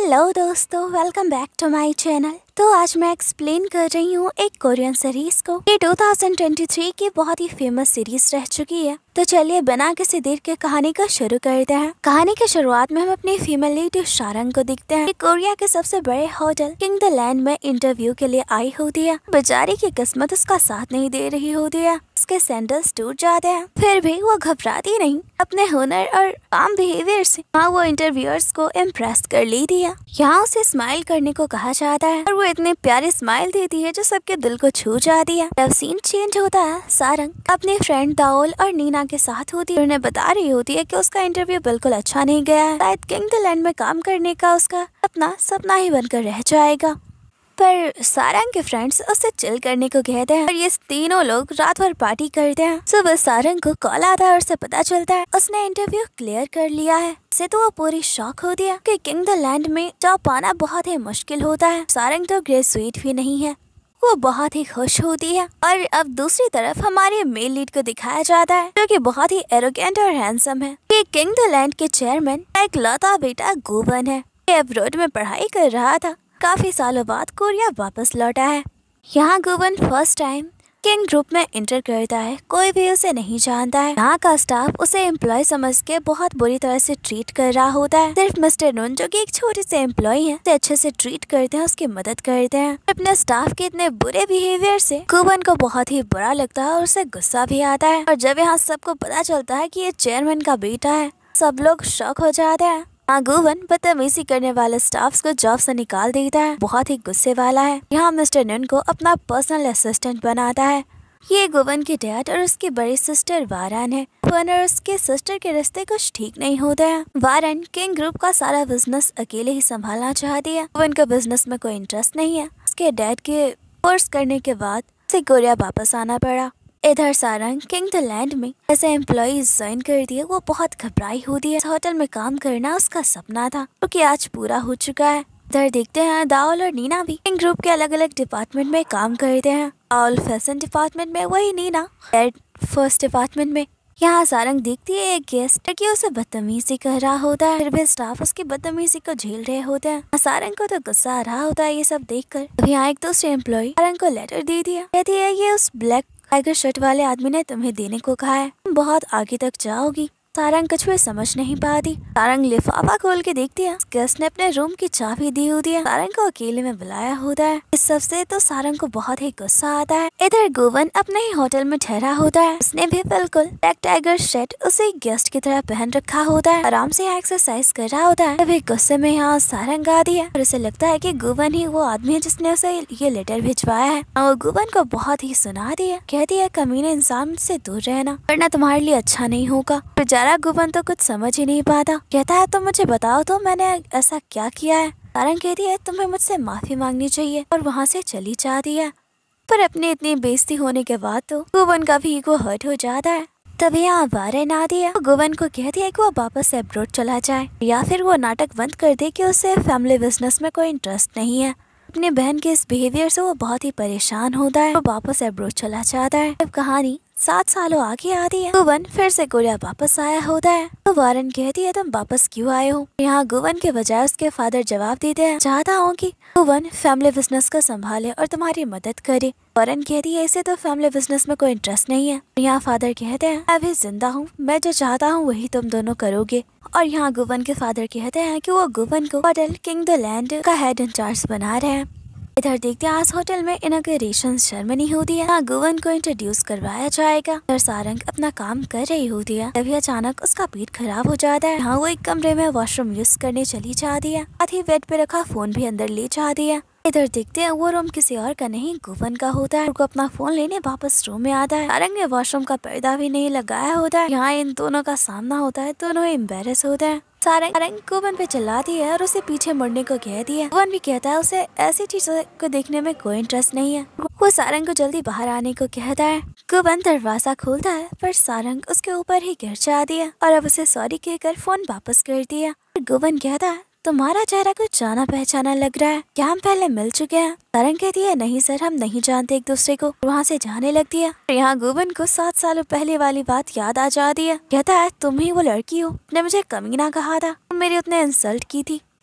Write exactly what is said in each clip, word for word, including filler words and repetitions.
Hello दोस्तों, welcome back to my channel. तो आज मैं एक्सप्लेन कर रही हूँ एक कोरियन सीरीज को। ये दो हज़ार तेईस की बहुत ही फेमस सीरीज रह चुकी है। तो चलिए बिना किसी देर के कहानी को शुरू करते हैं। कहानी की शुरुआत में हम अपनी फीमेल लीड शारंग को दिखते हैं। कोरिया के सबसे बड़े होटल किंग द लैंड में इंटरव्यू के लिए आई होती है। बेचारी की किस्मत उसका साथ नहीं दे रही होती है। उसके सैंडल्स टूट जाते हैं, फिर भी वो घबराती नहीं। अपने हुनर और काम बिहेवियर से हाँ वो इंटरव्यूअर्स को इम्प्रेस कर लेती है। यहाँ उसे स्माइल करने को कहा जाता है और वो इतनी प्यारी स्माइल देती है जो सबके दिल को छू जाती है। जब सीन चेंज होता है, सारंग अपने फ्रेंड दाओल और नीना के साथ होती है। उन्हें बता रही होती है कि उसका इंटरव्यू बिल्कुल अच्छा नहीं गया है। शायद किंग द लैंड में काम करने का उसका अपना सपना ही बनकर रह जाएगा। पर सारंग के फ्रेंड्स उससे चिल करने को कहते हैं और ये तीनों लोग रात भर पार्टी करते हैं। सुबह सारंग को कॉल आता है और उसे पता चलता है उसने इंटरव्यू क्लियर कर लिया है। से तो वो पूरी शॉक होती है कि किंग द लैंड में जॉब पाना बहुत ही मुश्किल होता है। सारंग तो ग्रेजुएट भी नहीं है। वो बहुत ही खुश होती है। और अब दूसरी तरफ हमारे मेल लीड को दिखाया जाता है जो कि बहुत ही एरोगेंट और हैंडसम है। ये किंग द लैंड के चेयरमैन का एक लौता बेटा गोवन है। ये अब्रॉड में पढ़ाई कर रहा था। काफी सालों बाद कोरिया वापस लौटा है। यहाँ Guwon first time King group में इंटर करता है। कोई भी उसे नहीं जानता है। यहाँ का स्टाफ उसे एम्प्लॉय समझ के बहुत बुरी तरह से ट्रीट कर रहा होता है। सिर्फ मिस्टर नुन जो कि एक छोटे से एम्प्लॉय हैं, उसे अच्छे से ट्रीट करते हैं, उसकी मदद करते हैं। अपने स्टाफ के इतने बुरे बिहेवियर से गोवन को बहुत ही बुरा लगता है और उसे गुस्सा भी आता है। और जब यहाँ सबको पता चलता है कि ये चेयरमैन का बेटा है, सब लोग शॉक हो जाते हैं। हाँ, गोवन बदतमीजी करने वाले स्टाफ्स को जॉब से निकाल देता है। बहुत ही गुस्से वाला है। यहाँ मिस्टर नन को अपना पर्सनल असिस्टेंट बनाता है। ये गोवन के डैड और उसकी बड़ी सिस्टर वारन है। गोवन और उसके सिस्टर के रिश्ते कुछ ठीक नहीं होते हैं। वारन किंग ग्रुप का सारा बिजनेस अकेले ही संभालना चाहती है। गोवन को बिजनेस में कोई इंटरेस्ट नहीं है। उसके डैड के फोर्स करने के बाद उसे कोरिया वापस आना पड़ा। इधर सारंग किंग द लैंड में ऐसे एम्प्लॉइज ज्वाइन कर दिए। वो बहुत घबराई होती है। होटल में काम करना उसका सपना था क्योंकि आज पूरा हो चुका है। इधर देखते हैं दाओल और नीना भी किंग ग्रुप के अलग अलग डिपार्टमेंट में काम करते हैं। दाओल फैशन डिपार्टमेंट में, वही नीना फर्स्ट डिपार्टमेंट में। यहाँ सारंग देखती है एक गेस्ट कि उसे बदतमीजी कर रहा होता है। फिर भी स्टाफ उसकी बदतमीजी को झेल रहे होते हैं। सारंग को तो गुस्सा आ रहा होता है ये सब देखकर। अब यहाँ एक दूसरे एम्प्लॉय सारंग को लेटर दे दिया। कहती है ये उस ब्लैक टाइगर शर्ट वाले आदमी ने तुम्हें देने को कहा है, तुम बहुत आगे तक जाओगी। सारंग कुछ भी समझ नहीं पाती। सारंग लिफाफा खोल के देखती है। गेस्ट ने अपने रूम की चाबी दी होती है। सारंग को अकेले में बुलाया होता है। इस सब से तो सारंग को बहुत ही गुस्सा आता है। इधर गोवन अपने ही होटल में ठहरा होता है। उसने भी बिल्कुल ब्लैक टाइगर शर्ट उसे गेस्ट की तरह पहन रखा होता है। आराम से एक्सरसाइज कर रहा होता है। अभी गुस्से में यहाँ सारंग आती है और उसे लगता है कि गोवन ही वो आदमी है जिसने उसे ये लेटर भिजवाया है। और गोवन को बहुत ही सुनाती है। कहती है कमीने इंसान से दूर रहना वरना तुम्हारे लिए अच्छा नहीं होगा। गोवन तो कुछ समझ ही नहीं पाता। कहता है तो मुझे बताओ तो मैंने ऐसा क्या किया है। सारंग कहती है तुम्हें मुझसे माफी मांगनी चाहिए और वहाँ से चली जाती है। पर अपनी इतनी बेइज्जती होने के बाद तो गोवन का भी ईगो हर्ट हो जाता है। तभी यहाँ वारन आती है। गोवन को कहती है कि वो वापस से अब्रॉड चला जाए या फिर वो नाटक बंद कर दे कि उसे फैमिली बिजनेस में कोई इंटरेस्ट नहीं है। अपनी बहन के इस बिहेवियर से वो बहुत ही परेशान होता है। वो वापस अब्रॉड चला जाता है। अब कहानी सात सालों आगे आती है। गोवन फिर से कोरिया वापस आया होता है। तो वारन कहती है तुम वापस क्यों आए हो। यहाँ गोवन के बजाय उसके फादर जवाब देते हैं चाहता हूँ कि गोवन फैमिली बिजनेस को संभाले और तुम्हारी मदद करे। वारन कहती है इसे तो फैमिली बिजनेस में कोई इंटरेस्ट नहीं है। यहाँ फादर कहते हैं मैं भी जिंदा हूँ, मैं जो चाहता हूँ वही तुम दोनों करोगे। और यहाँ गोवन के फादर कहते हैं कि वो गोवन को होटल किंग द लैंड का हेड इंचार्ज बना रहे हैं। इधर देखते हैं आज होटल में इनॉग्रेशन सेरेमनी होती है। गोवन को इंट्रोड्यूस करवाया जाएगा। और सारंग अपना काम कर रही होती है। तभी अचानक उसका पेट खराब हो जाता है। यहाँ वो एक कमरे में वॉशरूम यूज करने चली जाती है। साथ ही बेड पे रखा फोन भी अंदर ले जाती है। इधर देखते हैं वो रूम किसी और का नहीं गोवन का होता है। उनको अपना फोन लेने वापस रूम में आता है। सारंग ने वॉशरूम का पर्दा भी नहीं लगाया होता है। यहाँ इन दोनों का सामना होता है। दोनों एम्बेरस होते हैं। सारंग सारंग गोवन पे चिल्लाती है और उसे पीछे मुड़ने को कहती है। गोवन भी कहता है उसे ऐसी चीजों को देखने में कोई इंटरेस्ट नहीं है। वो सारंग को जल्दी बाहर आने को कहता है। गोवन दरवाजा खोलता है पर सारंग उसके ऊपर ही गिर जाती है और अब उसे सॉरी कहकर फोन वापस करती है। गोवन कहता है तुम्हारा चेहरा कुछ जाना पहचाना लग रहा है, क्या हम पहले मिल चुके हैं। सारंग कहती है नहीं सर, हम नहीं जानते एक दूसरे को। वहाँ से जाने लगती है। यहाँ गोवन को सात सालों पहले वाली बात याद आ जाती है। कहता है तुम ही वो लड़की हो ने मुझे कमीना कहा था, तुम मेरी उतने इंसल्ट की थी।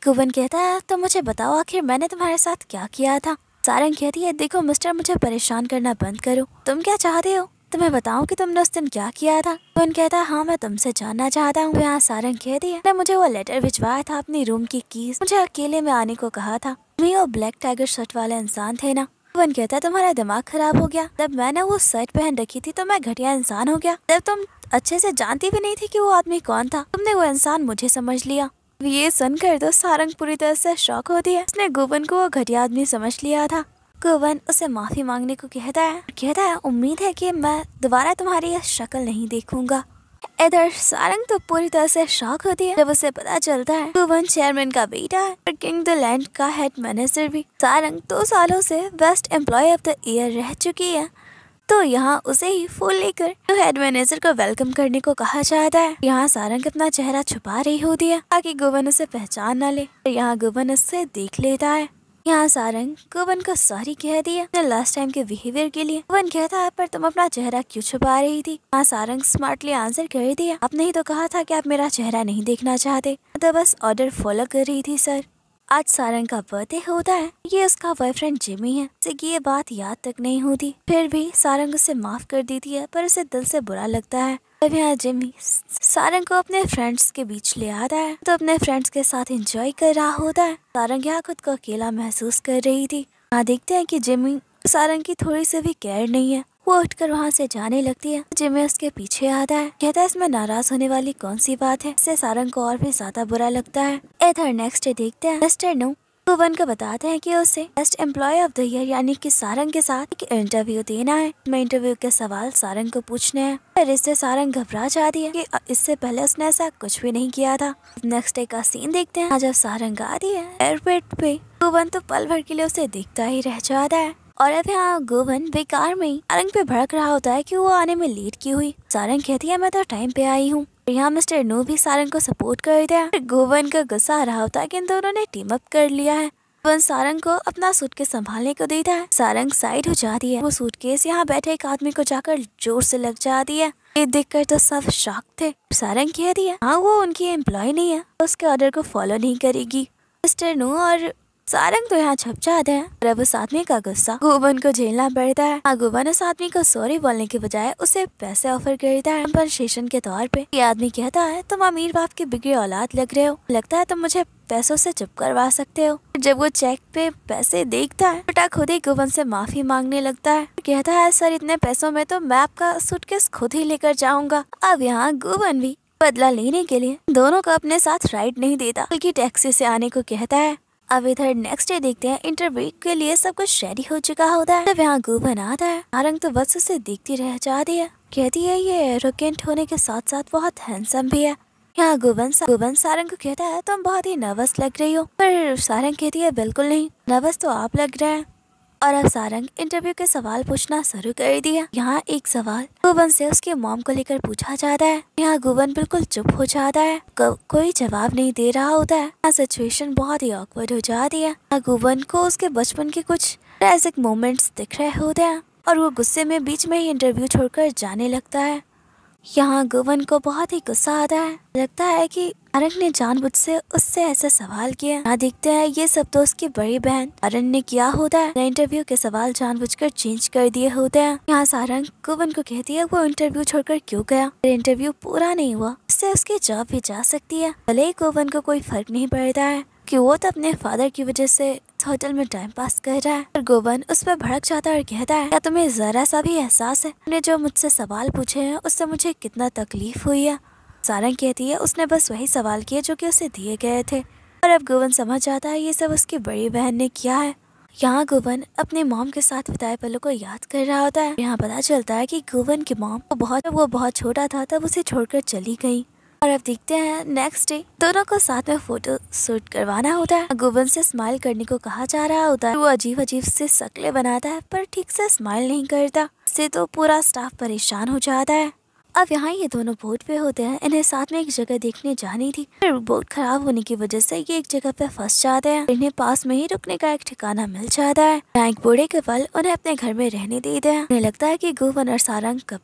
गुवन कहता है तो मुझे बताओ आखिर मैंने तुम्हारे साथ क्या किया था। सारंग कहती है देखो मिस्टर, मुझे परेशान करना बंद करो। तुम क्या चाहते हो, तुम्हें बताऊं कि तुमने उस दिन क्या किया था। गुवन कहता है हाँ मैं तुमसे जानना चाहता हूँ। यहाँ सारंग कहती है ने मुझे वो लेटर भिजवाया था अपनी रूम की कीज, मुझे अकेले में आने को कहा था। तुम्ही वो ब्लैक टाइगर शर्ट वाले इंसान थे ना। गुवन कहता है तुम्हारा दिमाग खराब हो गया, जब मैंने वो शर्ट पहन रखी थी तो मैं घटिया इंसान हो गया। जब तुम अच्छे से जानती भी नहीं थी कि वो आदमी कौन था, तुमने वो इंसान मुझे समझ लिया। ये सुनकर तो सारंग पूरी तरह से शॉक होती है। उसने गुवन को वो घटिया आदमी समझ लिया था। गुवन उसे माफी मांगने को कहता है कहता है उम्मीद है कि मैं दोबारा तुम्हारी यह शक्ल नहीं देखूंगा। इधर सारंग तो पूरी तरह से शॉक होती है जब उसे पता चलता है गुवन चेयरमैन का बेटा है और किंग द लैंड का हेड मैनेजर भी। सारंग दो सालों से best employee of the year रह चुकी है, तो यहाँ उसे ही फूल लेकर तो हेड मैनेजर को वेलकम करने को कहा जाता है। यहाँ सारंग अपना चेहरा छुपा रही होती है ताकि गुवन उसे पहचान न ले। यहाँ गुवन उससे देख लेता है। यहाँ सारंग गुवन को सॉरी कह दिया लास्ट टाइम के बिहेवियर के लिए। गुवन कहता है पर तुम अपना चेहरा क्यों छुपा रही थी। यहाँ सारंग स्मार्टली आंसर कर दिया आपने ही तो कहा था कि आप मेरा चेहरा नहीं देखना चाहते, तो बस ऑर्डर फॉलो कर रही थी सर। आज सारंग का बर्थडे होता है। ये उसका बॉयफ्रेंड जिमी है, उसे ये बात याद तक नहीं होती, फिर भी सारंग उसे माफ कर देती है पर उसे दिल से बुरा लगता है। तब यहाँ जिमी सारंग को अपने फ्रेंड्स के बीच ले आता है तो अपने फ्रेंड्स के साथ एंजॉय कर रहा होता है। सारंग यहाँ खुद को अकेला महसूस कर रही थी। यहाँ देखते हैं कि जिमी सारंग की थोड़ी सी भी केयर नहीं है। वो उठकर वहाँ से जाने लगती है। जिमी उसके पीछे आता है, कहता है इसमें नाराज होने वाली कौन सी बात है। इससे सारंग को और भी ज्यादा बुरा लगता है। इधर नेक्स्ट डे देखते हैं मिस्टर नो गुवन को बताते हैं कि उसे best employee of the year यानी कि सारंग के साथ एक इंटरव्यू देना है। मैं इंटरव्यू के सवाल सारंग को पूछने हैं, पर इससे सारंग घबरा जाती है कि इससे पहले उसने ऐसा कुछ भी नहीं किया था। नेक्स्ट डे का सीन देखते हैं। जब सारंग आती है एयरपोर्ट पे, गुवन तो पल भर के लिए उसे देखता ही रह जाता है। और अब यहाँ गुवन बेकार में सारंग पे भड़क रहा होता है कि वो आने में लेट क्यों हुई। सारंग कहती है मैं तो टाइम पे आई हूँ। यहाँ मिस्टर नो भी सारंग को सपोर्ट करते हैं। गुवन का गुस्सा आ रहा होता है कि इन दोनों ने टीम अप कर लिया है। गुवन सारंग को अपना सूटकेस संभालने को देता है। सारंग साइड हो जाती है। वो सूटकेस यहाँ बैठे एक आदमी को जाकर जोर से लग जाती है। ये देखकर तो सब शॉक थे। सारंग कहती है हाँ वो उनकी एम्प्लॉय नहीं है, उसके ऑर्डर को फॉलो नहीं करेगी। मिस्टर नो और सारंग तो यहाँ छप जाते हैं और अब उस आदमी का गुस्सा गुवन को झेलना पड़ता है। गुवन उस आदमी को सॉरी बोलने के बजाय उसे पैसे ऑफर करता है कंपनसेशन के तौर पे। ये आदमी कहता है तुम अमीर बाप के बिगड़े औलाद लग रहे हो, लगता है तुम मुझे पैसों से चुप करवा सकते हो। जब वो चेक पे पैसे देखता है बेटा खुद ही गुवन से माफी मांगने लगता है। कहता है सर इतने पैसों में तो मैं आपका सूटकेस खुद ही लेकर जाऊंगा। अब यहाँ गुवन भी बदला लेने के लिए दोनों को अपने साथ राइड नहीं देता बल्कि टैक्सी से आने को कहता है। अब इधर नेक्स्ट डे देखते हैं। इंटरव्यू के लिए सब कुछ रेडी हो चुका होता है। तब यहाँ गुवन आता है। सारंग तो बस उसे देखती रह जाती है, कहती है ये एरोगेंट होने के साथ साथ बहुत हैंडसम भी है। यहाँ गुवन गुवन सारंग को कहता है तुम बहुत ही नर्वस लग रही हो, पर सारंग कहती है बिल्कुल नहीं, नर्वस तो आप लग रहे हैं। और अब सारंग इंटरव्यू के सवाल पूछना शुरू कर दिया। यहाँ एक सवाल गुवन से उसके मॉम को लेकर पूछा जाता है। यहाँ गुवन बिल्कुल चुप हो जाता है, को, कोई जवाब नहीं दे रहा होता है। यहाँ सिचुएशन बहुत ही ऑकवर्ड हो जाती है। यहाँ गुवन को उसके बचपन के कुछ ट्रेजिक मोमेंट्स दिख रहे होते हैं और वो गुस्से में बीच में ही इंटरव्यू छोड़कर जाने लगता है। यहाँ गुवन को बहुत ही गुस्सा आता है। लगता है कि सारंग ने जानबूझ से उससे ऐसा सवाल किया। यहाँ देखते हैं ये सब तो उसकी बड़ी बहन सारंग ने किया होता है। इंटरव्यू के सवाल जानबूझकर चेंज कर दिए होते हैं। यहाँ सारंग गुवन को कहती है वो इंटरव्यू छोड़कर क्यों गया, इंटरव्यू पूरा नहीं हुआ, इससे उसकी जॉब भी जा सकती है। भले ही गुवन को कोई फर्क नहीं पड़ता है कि वो तो अपने फादर की वजह से होटल में टाइम पास कर रहा है। और गुवन उस पर भड़क जाता है और कहता है क्या तुम्हें जरा सा भी एहसास है तुमने जो मुझसे सवाल पूछे हैं उससे मुझे कितना तकलीफ हुई है। सारंग कहती है उसने बस वही सवाल किए जो कि उसे दिए गए थे। और अब गुवन समझ जाता है ये सब उसकी बड़ी बहन ने किया है। यहाँ गुवन अपने मॉम के साथ बिताए पलों को याद कर रहा होता है। यहाँ पता चलता है कि गुवन की मॉम वो बहुत वो बहुत छोटा था तब उसे छोड़कर चली गई। और अब देखते हैं नेक्स्ट डे दोनों को साथ में फोटो शूट करवाना होता है। गुवन से स्माइल करने को कहा जा रहा होता है। वो अजीब अजीब से शक्लें बनाता है पर ठीक से स्माइल नहीं करता, इससे तो पूरा स्टाफ परेशान हो जाता है। अब यहाँ ये दोनों बोट पे होते हैं। इन्हें साथ में एक जगह देखने जानी थी, फिर बोट खराब होने की वजह से ये एक जगह पे फंस जाते हैं। इन्हें पास में ही रुकने का एक ठिकाना मिल जाता है। यहाँ एक बूढ़े के पल उन्हें अपने घर में रहने देते हैं। उन्हें लगता है कि गुवन और सारंग कपल है।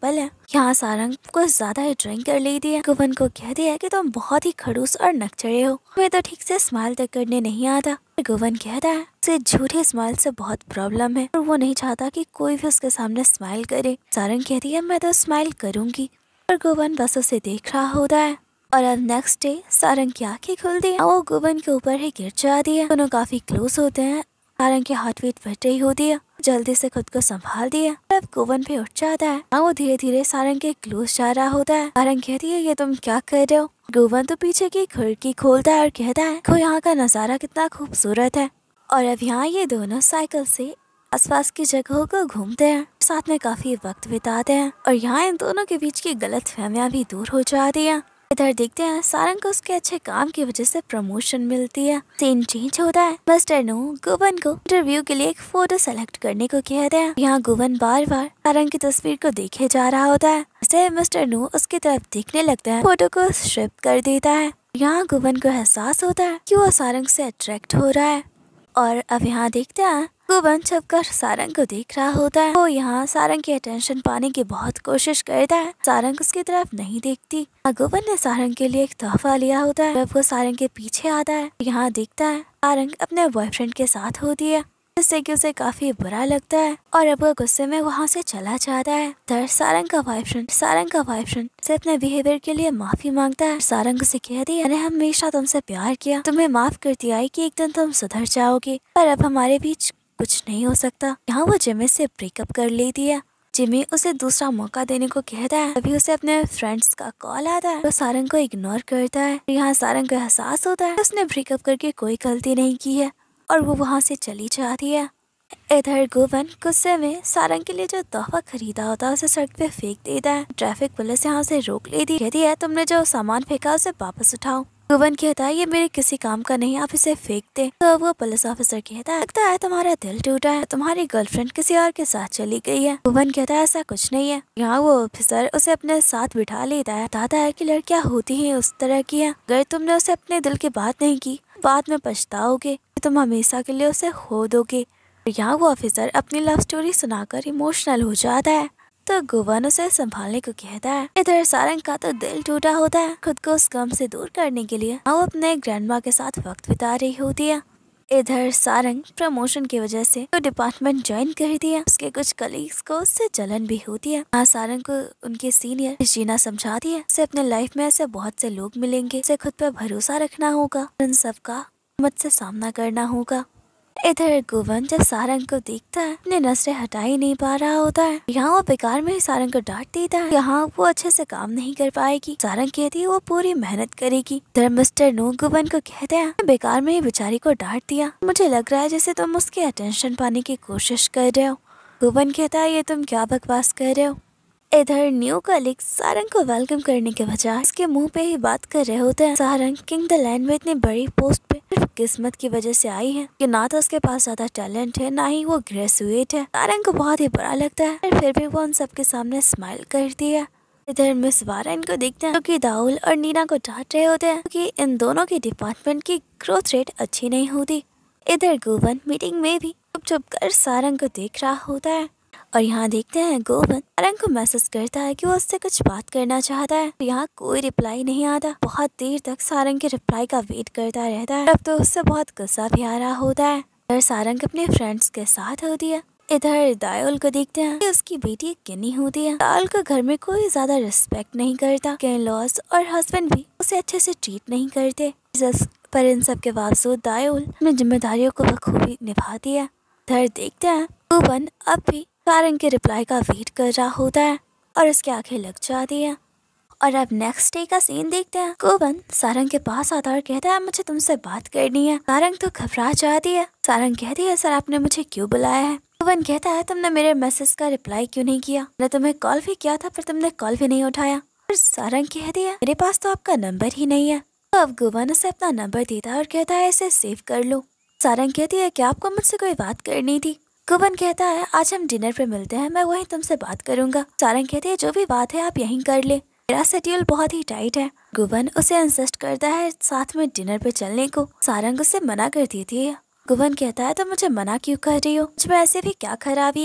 यहाँ सारंग कुछ ज्यादा ही ड्रिंक कर लेती है। गुवन को कहती है कि तुम बहुत ही खड़ूस और नकचरे हो, तुम्हें तो ठीक से स्माइल तक करने नहीं आता। गुवन कहता है उसे झूठे स्माइल से बहुत प्रॉब्लम है और वो नहीं चाहता कि कोई भी उसके सामने स्माइल करे। सारंग कहती है मैं तो स्माइल करूंगी, और गुवन बस उसे देख रहा होता है। और अब नेक्स्ट डे सारंग की आंखें खुलती है, वो गुवन के ऊपर ही गिर जाती है। दोनों काफी क्लोज होते हैं। सारंग की हार्ट बीट बढ़ रही होती है, जल्दी से खुद को संभाल दिया। अब गुवन पे उठ जाता है। वो धीरे धीरे सारंग के क्लोज जा रहा होता है। सारंग कहती है ये तुम क्या कर रहे हो। गुवन तो पीछे की खिड़की खोलता है और कहता है देखो यहाँ का नजारा कितना खूबसूरत है। और अब यहाँ ये दोनों साइकिल से आसपास की जगहों को घूमते हैं, साथ में काफी वक्त बिताते हैं। और यहाँ इन दोनों के बीच की गलत फहमियाँ भी दूर हो जाती है। इधर देखते हैं सारंग को उसके अच्छे काम की वजह से प्रमोशन मिलती है। सीन चेंज होता है। मिस्टर नो गुवन को इंटरव्यू के लिए एक फोटो सेलेक्ट करने को कहते हैं। यहाँ गुवन बार बार सारंग की तस्वीर को देखे जा रहा होता है। जैसे मिस्टर नो उसकी तरफ देखने लगता है, फोटो को शिफ्ट कर देता है। यहाँ गुवन को एहसास होता है कि वो सारंग से अट्रैक्ट हो रहा है। और अब यहाँ देखते हैं गुवन छुपकर सारंग को देख रहा होता है। वो यहाँ सारंग की अटेंशन पाने की बहुत कोशिश करता है। सारंग उसकी तरफ नहीं देखती। गुवन ने सारंग के लिए एक तोहफा लिया होता है। जब वो सारंग के पीछे आता है, यहाँ देखता है सारंग अपने बॉयफ्रेंड के साथ होती है, जिससे कि उसे काफी बुरा लगता है। और अब वो गुस्से में वहाँ से चला जाता है। इधर सारंग का बॉयफ्रेंड सारंग का बॉयफ्रेंड से अपने बिहेवियर के लिए माफी मांगता है। सारंग उसे कहती है मैंने हमेशा तुमसे प्यार किया, तुम्हें माफ करती आई कि एक दिन तुम सुधर जाओगे, पर अब हमारे बीच कुछ नहीं हो सकता। यहाँ वो जिमी से ब्रेकअप कर लेती है। जिमी उसे दूसरा मौका देने को कहता है। अभी उसे अपने फ्रेंड्स का कॉल आता है, तो सारंग को इग्नोर करता है। यहाँ सारंग को एहसास होता है उसने ब्रेकअप करके कोई गलती नहीं की है, और वो वहाँ से चली जाती है। इधर गुवन गुस्से में सारंग के लिए जो तोहफा खरीदा होता है उसे सड़क पे फेंक देता है। ट्रैफिक पुलिस यहाँ से रोक लेती कहती है तुमने जो सामान फेंका उसे वापस उठाओ। गुवन कहता है ये मेरे किसी काम का नहीं, आप इसे फेंक दे। तो वो पुलिस ऑफिसर कहता है लगता है तुम्हारा दिल टूटा है, तुम्हारी गर्लफ्रेंड किसी और के साथ चली गई है। गुवन कहता है ऐसा कुछ नहीं है। यहाँ वो ऑफिसर उसे अपने साथ बिठा लेता है, बताता है कि लड़कियाँ होती हैं उस तरह की है, अगर तुमने उसे अपने दिल की बात नहीं की बाद में पछताओगे, तुम हमेशा के लिए उसे खो दोगे। यहाँ वो ऑफिसर अपनी लव स्टोरी सुनाकर इमोशनल हो जाता है, तो गुवन उसे संभालने को कहता है। इधर सारंग का तो दिल टूटा होता है। खुद को उस गम से दूर करने के लिए वो अपने ग्रैंडमा के साथ वक्त बिता रही होती है। इधर सारंग प्रमोशन की वजह से तो डिपार्टमेंट ज्वाइन कर दिया। उसके कुछ कलीग्स को उससे जलन भी होती है। यहाँ सारंग को उनके सीनियर जीना समझाती है उसे अपने लाइफ में ऐसे बहुत से लोग मिलेंगे, उसे खुद पर भरोसा रखना होगा, उन सबका हिम्मत से सामना करना होगा। इधर गुवन जब सारंग को देखता है अपनी नजरें हटा ही नहीं पा रहा होता है। यहाँ वो बेकार में ही सारंग को डांट देता है। यहाँ वो अच्छे से काम नहीं कर पाएगी। सारंग कहती है वो पूरी मेहनत करेगी। इधर मिस्टर नो गुवन को कहते हैं बेकार में ही बेचारी को डांट दिया, मुझे लग रहा है जैसे तुम उसके अटेंशन पाने की कोशिश कर रहे हो। गुवन कहता है ये तुम क्या बकवास कर रहे हो। इधर न्यू कलीग सारंग को वेलकम करने के बजाय उसके मुंह पे ही बात कर रहे होते हैं। सारंग किंग द लैंड में इतनी बड़ी पोस्ट पे सिर्फ किस्मत की वजह से आई है कि ना तो उसके पास ज्यादा टैलेंट है, ना ही वो ग्रेजुएट है। सारंग को बहुत ही बुरा लगता है, पर फिर भी वो उन सबके सामने स्माइल करती है। इधर मिस वारन को देखते हैं क्योंकि दाउल और नीना को डांट रहे होते हैं क्योंकि इन दोनों की डिपार्टमेंट की ग्रोथ रेट अच्छी नहीं होती। इधर गुवन मीटिंग में भी चुप चुप कर सारंग को देख रहा होता है। और यहाँ देखते हैं गोवन सारंग को मैसेज करता है कि वो उससे कुछ बात करना चाहता है। यहाँ कोई रिप्लाई नहीं आता। बहुत देर तक सारंग के रिप्लाई का वेट करता रहता है। अब तो उससे बहुत गुस्सा भी आ रहा होता है। इधर सारंग अपने फ्रेंड्स के साथ होती है। इधर दायोल को देखते हैं कि उसकी बेटी किन्नी होती है। दायोल को घर में कोई ज्यादा रिस्पेक्ट नहीं करता। लॉस और हस्बैंड भी उसे अच्छे से ट्रीट नहीं करते। पर इन सब के बावजूद दायोल अपनी जिम्मेदारियों को बखूबी निभाती है। इधर देखते हैं गोवन अब भी सारंग के रिप्लाई का वेट कर रहा होता है और उसकी आंखें लग जाती है। और अब नेक्स्ट डे का सीन देखते हैं। गोवन सारंग के पास आता और कहता है मुझे तुमसे बात करनी है। सारंग तो घबरा जाती है। सारंग कहती है सर आपने मुझे क्यों बुलाया है। गोवन कहता है तुमने मेरे मैसेज का रिप्लाई क्यों नहीं किया, मैंने तुम्हें कॉल भी किया था पर तुमने कॉल भी नहीं उठाया। और सारंग कहती है मेरे पास तो आपका नंबर ही नहीं है। तो अब गोवन उसे अपना नंबर देता है और कहता है इसे सेव कर लो। सारंग कहती है क्या आपको मुझसे कोई बात करनी थी। गुवन कहता है आज हम डिनर पे मिलते हैं, मैं वहीं तुमसे बात करूंगा। सारंग कहती है जो भी बात है आप यहीं कर ले, मेरा शेड्यूल बहुत ही टाइट है। गुवन उसे इंसिस्ट करता है साथ में डिनर पे चलने को। सारंग उसे मना कर देती है। गुवन कहता है तो मुझे मना क्यों कर रही हो, मुझ में ऐसे भी क्या खराबी है।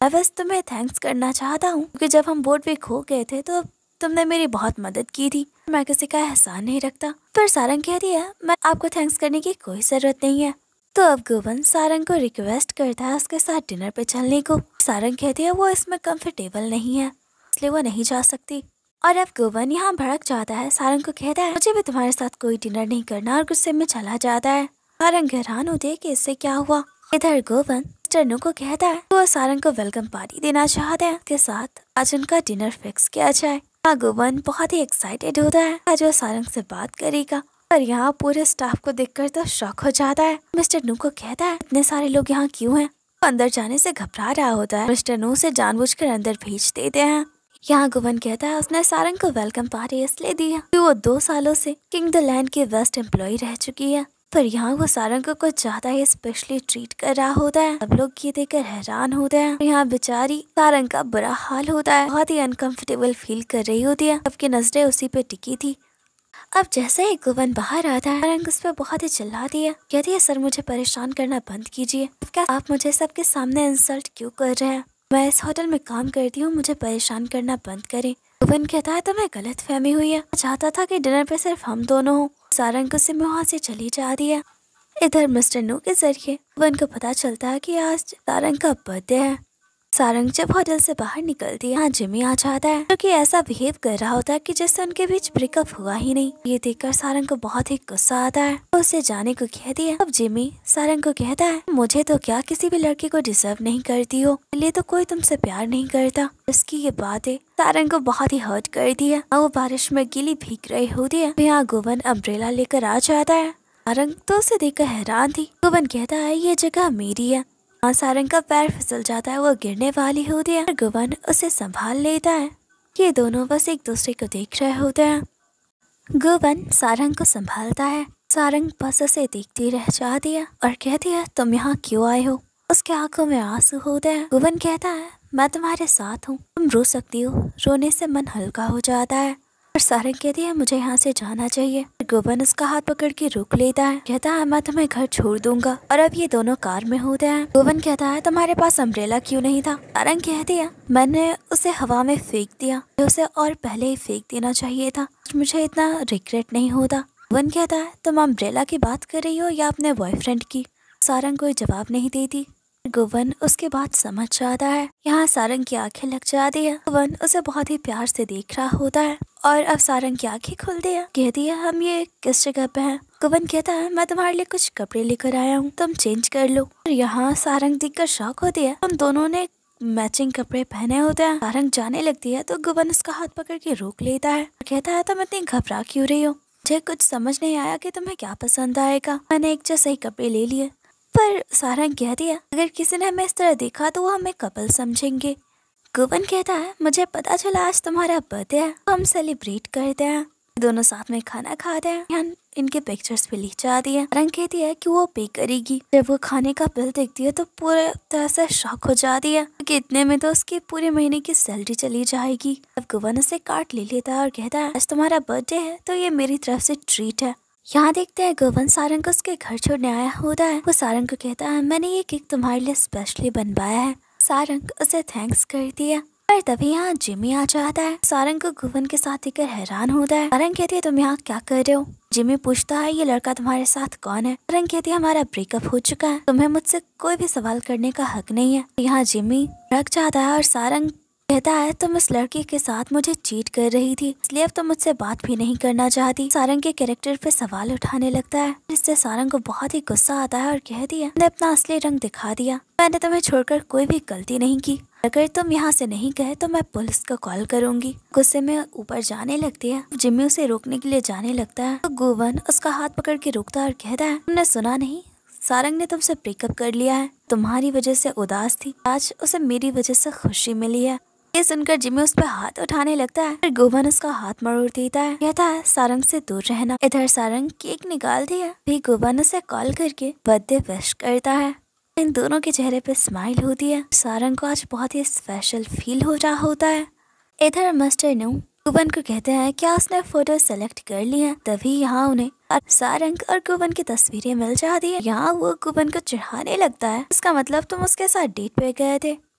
मैं बस तुम्हें थैंक्स करना चाहता हूँ क्योंकि जब हम बोट पे खो गए थे तो तुमने मेरी बहुत मदद की थी। मैं किसी का एहसान नहीं रखता। पर सारंग कह दिया मैं आपको थैंक्स करने की कोई जरूरत नहीं है। तो अब गोवन सारंग को रिक्वेस्ट करता है उसके साथ डिनर पे चलने को। सारंग कहती है वो इसमें कंफर्टेबल नहीं है इसलिए वो नहीं जा सकती। और अब गोवन यहाँ भड़क जाता है। सारंग को कहता है मुझे भी तुम्हारे साथ कोई डिनर नहीं करना और गुस्से में चला जाता है। सारंग हैरान होती है कि इससे क्या हुआ। इधर गोवन मिस्टर नु को कहता है वो सारंग को वेलकम पार्टी देना चाहते हैं। उसके साथ आज उनका डिनर फिक्स किया जाए। यहाँ गोवन बहुत ही एक्साइटेड होता है आज वो सारंग से बात करेगा। पर यहाँ पूरे स्टाफ को देखकर तो शॉक हो जाता है। मिस्टर नु को कहता है इतने सारे लोग यहाँ क्यों हैं? वो अंदर जाने से घबरा रहा होता है। मिस्टर नु से जानबूझकर अंदर भेज देते हैं। यहाँ गोवन कहता है उसने सारंग को वेलकम पार्टी इसलिए दी है कि वो दो सालों से किंग द लैंड की बेस्ट एम्प्लॉय रह चुकी है। पर यहाँ वो सारंग को कुछ ज्यादा ही स्पेशली ट्रीट कर रहा होता है। सब लोग ये देखकर हैरान होते हैं। यहाँ बेचारी सारंग का बुरा हाल होता है। बहुत ही अनकंफर्टेबल फील कर रही होती है। सबकी नजरें उसी पे टिकी थी। अब जैसे ही गोवन बाहर आता है सारंग उस पर बहुत ही चिल्लाती है। कहती है सर मुझे परेशान करना बंद कीजिए। क्या आप मुझे सबके सामने इंसल्ट क्यों कर रहे हैं? मैं इस होटल में काम करती हूँ, मुझे परेशान करना बंद करें। गोवन कहता है तुम्हें गलत फहमी हुई है। चाहता था कि डिनर पे सिर्फ हम दोनों हो। सारंग गुस्से में वहाँ से चली जाती है। इधर मिस्टर नु के जरिए गोवन को पता चलता है कि आज सारंग का बर्थडे है। सारंग जब होटल से बाहर निकलती है यहाँ जिमी आ जाता है क्योंकि ऐसा बिहेव कर रहा होता है कि जैसे उनके बीच ब्रेकअप हुआ ही नहीं। ये देखकर सारंग को बहुत ही गुस्सा आता है। वो उसे जाने को कहती है। अब जिमी सारंग को कहता है मुझे तो क्या किसी भी लड़के को डिजर्व नहीं करती हो, इसलिए तो कोई तुमसे प्यार नहीं करता। इसकी ये बातें सारंग को बहुत ही हर्ट करती है। वो बारिश में गीली भीग रही होती है। यहाँ गोवन अम्ब्रेला लेकर आ जाता है। सारंग तो उसे देखकर हैरान थी। गोवन कहता है ये जगह मेरी है। हाँ सारंग का पैर फिसल जाता है। वो गिरने वाली होती है। गोवन उसे संभाल लेता है। ये दोनों बस एक दूसरे को देख रहे होते हैं। गोवन सारंग को संभालता है। सारंग बस उसे देखती रह जाती है और कहती है तुम यहाँ क्यों आए हो? उसके आंखों में आंसू होते हैं। गोवन कहता है मैं तुम्हारे साथ हूँ, तुम रो सकती हो। रोने से मन हल्का हो जाता है। और सारंग कहती है मुझे यहाँ से जाना चाहिए। गोवन उसका हाथ पकड़ के रोक लेता है। कहता है मैं तुम्हें घर छोड़ दूंगा। और अब ये दोनों कार में होते हैं। गोवन कहता है तुम्हारे पास अम्ब्रेला क्यों नहीं था? सारंग कहती है मैंने उसे हवा में फेंक दिया, उसे और पहले ही फेंक देना चाहिए था, मुझे इतना रिग्रेट नहीं होता। गोवन कहता है तुम अम्ब्रेला की बात कर रही हो या अपने बॉयफ्रेंड की? सारंग कोई जवाब नहीं देती। गोवन उसके बात समझ जाता है। यहाँ सारंग की आंखें लग जाती है। गोवन उसे बहुत ही प्यार से देख रहा होता है। और अब सारंग की आंखें खुलती है। कहती है हम ये किस जगह पे हैं? गोवन कहता है मैं तुम्हारे लिए कुछ कपड़े लेकर आया हूँ, तुम चेंज कर लो। और यहाँ सारंग देखकर शॉक होती है। हम दोनों ने मैचिंग कपड़े पहने होते हैं। सारंग जाने लगती है तो गोवन उसका हाथ पकड़ के रोक लेता है। कहता है तुम इतनी घबरा क्यों रही हो? मुझे कुछ समझ नहीं आया कि तुम्हें क्या पसंद आएगा। मैंने एक जैसे ही कपड़े ले लिए। पर सारंग कहती है अगर किसी ने हमें इस तरह देखा तो वो हमें कपल समझेंगे। गोवन कहता है मुझे पता चला आज तुम्हारा बर्थडे है, तो हम सेलिब्रेट करते हैं। दोनों साथ में खाना खाते हैं। यहाँ इनके पिक्चर्स भी ली जाती है। सारंग कहती है कि वो पे करेगी। जब वो खाने का बिल देखती है तो पूरे तरह से शॉक हो जाती है कि इतने में तो उसके पूरे महीने की सैलरी चली जाएगी। अब गोवन उसे कार्ड ले लेता है और कहता है आज तुम्हारा बर्थडे है तो ये मेरी तरफ से ट्रीट है। यहाँ देखते हैं गोवन सारंग को उसके घर छोड़ने आया होता है। वो सारंग को कहता है मैंने ये केक तुम्हारे लिए स्पेशली बनवाया है। सारंग उसे थैंक्स करती है। पर तभी यहाँ जिमी आ जाता है। सारंग को गोवन के साथ देखकर हैरान होता है। सारंग कहती है तुम यहाँ क्या कर रहे हो? जिमी पूछता है ये लड़का तुम्हारे साथ कौन है? सारंग कहती है हमारा ब्रेकअप हो चुका है, तुम्हें मुझसे कोई भी सवाल करने का हक नहीं है। यहाँ जिमी रख जाता है और सारंग कहता है तुम इस लड़के के साथ मुझे चीट कर रही थी, इसलिए अब तुम मुझसे बात भी नहीं करना चाहती। सारंग के कैरेक्टर पे सवाल उठाने लगता है। इससे सारंग को बहुत ही गुस्सा आता है और कहती है मैंने अपना असली रंग दिखा दिया, मैंने तुम्हें छोड़कर कोई भी गलती नहीं की। अगर तुम यहाँ से नहीं गए तो मैं पुलिस को कॉल करूंगी। गुस्से में ऊपर जाने लगती है। जिम्मी उसे रोकने के लिए जाने लगता है तो गोवन उसका हाथ पकड़ के रोकता है और कहता है तुमने सुना नहीं, सारंग ने तुमसे ब्रेकअप कर लिया है, तुम्हारी वजह से उदास थी, आज उसे मेरी वजह से खुशी मिली है। ये सुनकर जिम्मी उस पर हाथ उठाने लगता है। फिर गोवन उसका हाथ मरोड़ देता है। कहता है सारंग से दूर रहना। इधर सारंग केक निकालती है। फिर गोवन उसे कॉल करके बर्थडे विश करता है। इन दोनों के चेहरे पे स्माइल होती है। सारंग को आज बहुत ही स्पेशल फील हो रहा होता है। इधर मिस्टर नु गोवन को कहते हैं क्या उसने फोटो सेलेक्ट कर ली है। तभी यहाँ उन्हें सारंग और गोवन की तस्वीरें मिल जाती है। यहाँ वो गोवन को चिढ़ाने लगता है, इसका मतलब तुम उसके साथ डेट पे गए थे।